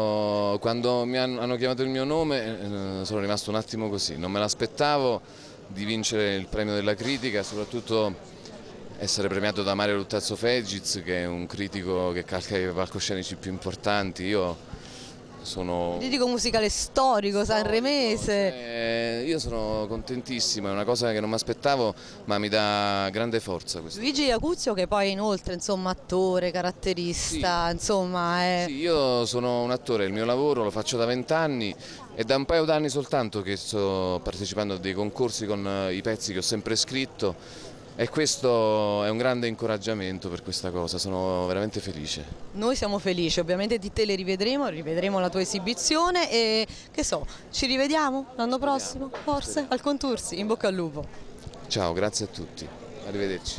io quando mi hanno, hanno chiamato il mio nome eh, sono rimasto un attimo così, non me l'aspettavo di vincere il premio della critica, soprattutto essere premiato da Mario Luzzatto Fegiz, che è un critico che calca i palcoscenici più importanti. Io sono... Critico musicale storico, sanremese. Eh, io sono contentissimo, è una cosa che non mi aspettavo, ma mi dà grande forza questo. Luigi Iacuzio, che poi inoltre, insomma, attore, caratterista, sì. insomma è... Sì, io sono un attore, il mio lavoro lo faccio da vent'anni e da un paio d'anni soltanto che sto partecipando a dei concorsi con i pezzi che ho sempre scritto. E questo è un grande incoraggiamento per questa cosa, sono veramente felice. Noi siamo felici, ovviamente di te le rivedremo, rivedremo la tua esibizione e che so, ci rivediamo l'anno prossimo, forse, al Contursi, in bocca al lupo. Ciao, grazie a tutti, arrivederci.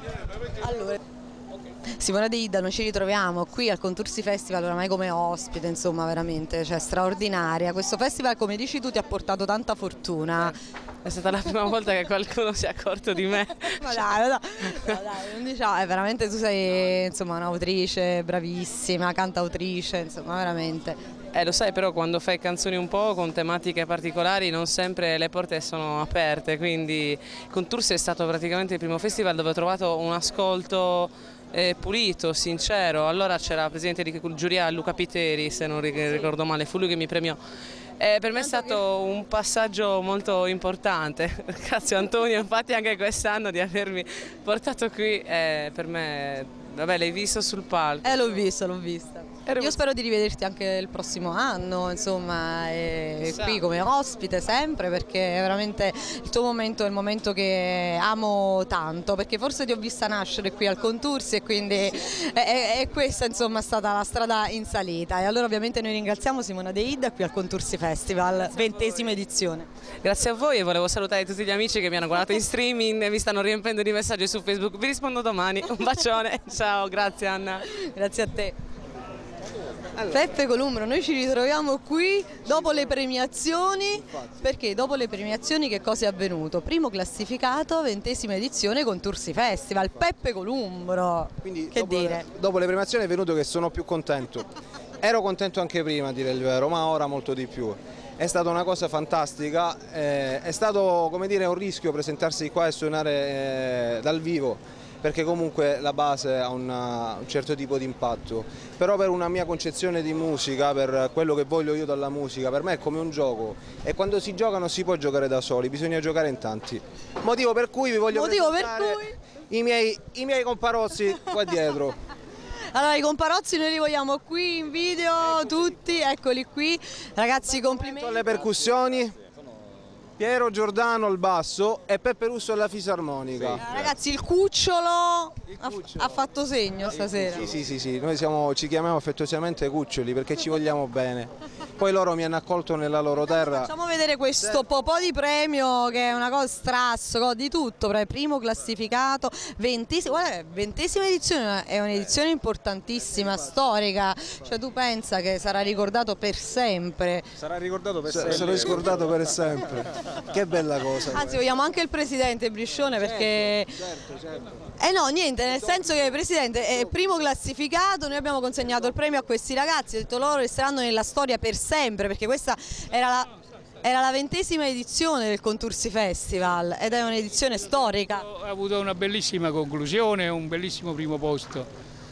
Allora, Simona De Ida, noi ci ritroviamo qui al Contursi Festival oramai come ospite, insomma veramente, cioè straordinaria. Questo festival, come dici tu, ti ha portato tanta fortuna. È stata la prima volta che qualcuno si è accorto di me. Ma dai, no, dai, non diciamo, è veramente tu sei insomma un'autrice bravissima, cantautrice, insomma veramente. Eh, lo sai, però quando fai canzoni un po' con tematiche particolari non sempre le porte sono aperte, quindi Contursi è stato praticamente il primo festival dove ho trovato un ascolto eh, pulito, sincero. Allora c'era il presidente di giuria Luca Piteri, se non ricordo male, fu lui che mi premiò. Eh, per me è stato un passaggio molto importante, grazie Antonio, infatti anche quest'anno di avermi portato qui, eh, per me, vabbè, l'hai visto sul palco? Eh, l'ho visto, l'ho vista. Io spero di rivederti anche il prossimo anno, insomma, e qui come ospite sempre, perché è veramente il tuo momento è il momento che amo tanto, perché forse ti ho vista nascere qui al Contursi e quindi è, è, è questa insomma è stata la strada in salita. E allora ovviamente noi ringraziamo Simona De Ida qui al Contursi Festival, ventesima edizione. Grazie a voi e volevo salutare tutti gli amici che mi hanno guardato in streaming e mi stanno riempendo di messaggi su Facebook, vi rispondo domani, un bacione, ciao, grazie Anna. Grazie a te. Allora. Peppe Columbro, noi ci ritroviamo qui dopo le premiazioni, perché dopo le premiazioni che cosa è avvenuto? Primo classificato, ventesima edizione Contursi Festival, Peppe Columbro. Quindi, che dopo, dire? Dopo le premiazioni è venuto che sono più contento, ero contento anche prima a dire il vero, ma ora molto di più. È stata una cosa fantastica, eh, è stato come dire un rischio presentarsi qua e suonare eh, dal vivo, perché comunque la base ha una, un certo tipo di impatto, però per una mia concezione di musica, per quello che voglio io dalla musica, per me è come un gioco e quando si gioca non si può giocare da soli, bisogna giocare in tanti. Motivo per cui vi voglio Motivo presentare per cui? i miei, i miei comparozzi qua dietro. Allora i comparozzi noi li vogliamo qui in video, tutti, eccoli qui, ragazzi complimenti. Alle percussioni. Piero Giordano al basso e Peppe Russo alla fisarmonica. Sì. Ragazzi il cucciolo, il cucciolo. Ha, ha fatto segno stasera. Sì, sì, sì, sì. Noi siamo, ci chiamiamo affettuosamente cuccioli perché ci vogliamo bene. Poi loro mi hanno accolto nella loro terra. Facciamo vedere questo popò di premio che è una cosa strasso, di tutto, primo classificato, ventesima, guarda, ventesima edizione, è un'edizione importantissima, storica, cioè tu pensa che sarà ricordato per sempre. Sarà ricordato per sempre. Sarà ricordato per sempre. Che bella cosa. Anzi vogliamo anche il presidente Briscione perché certo, certo. Eh no, niente, nel senso che il presidente è primo classificato, noi abbiamo consegnato il premio a questi ragazzi, ho detto loro resteranno nella storia per sempre perché questa era la Era la ventesima edizione del Contursi Festival ed è un'edizione storica. Ha avuto una bellissima conclusione, un bellissimo primo posto.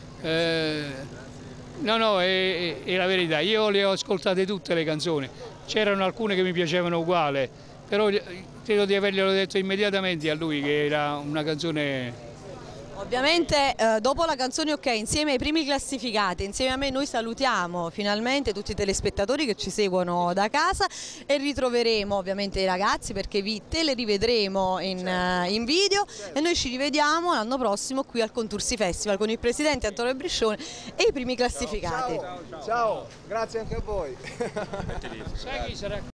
Eh, no, no, è, è la verità, io le ho ascoltate tutte le canzoni, c'erano alcune che mi piacevano uguali, però credo di averglielo detto immediatamente a lui che era una canzone... Ovviamente eh, dopo la canzone ok, insieme ai primi classificati, insieme a me noi salutiamo finalmente tutti i telespettatori che ci seguono da casa e ritroveremo ovviamente i ragazzi perché vi telerivedremo in, certo. uh, in video certo. E noi ci rivediamo l'anno prossimo qui al Contursi Festival con il presidente Antonio Briscione e i primi classificati. Ciao, ciao, ciao. Ciao. Grazie anche a voi. Sai chi sarà?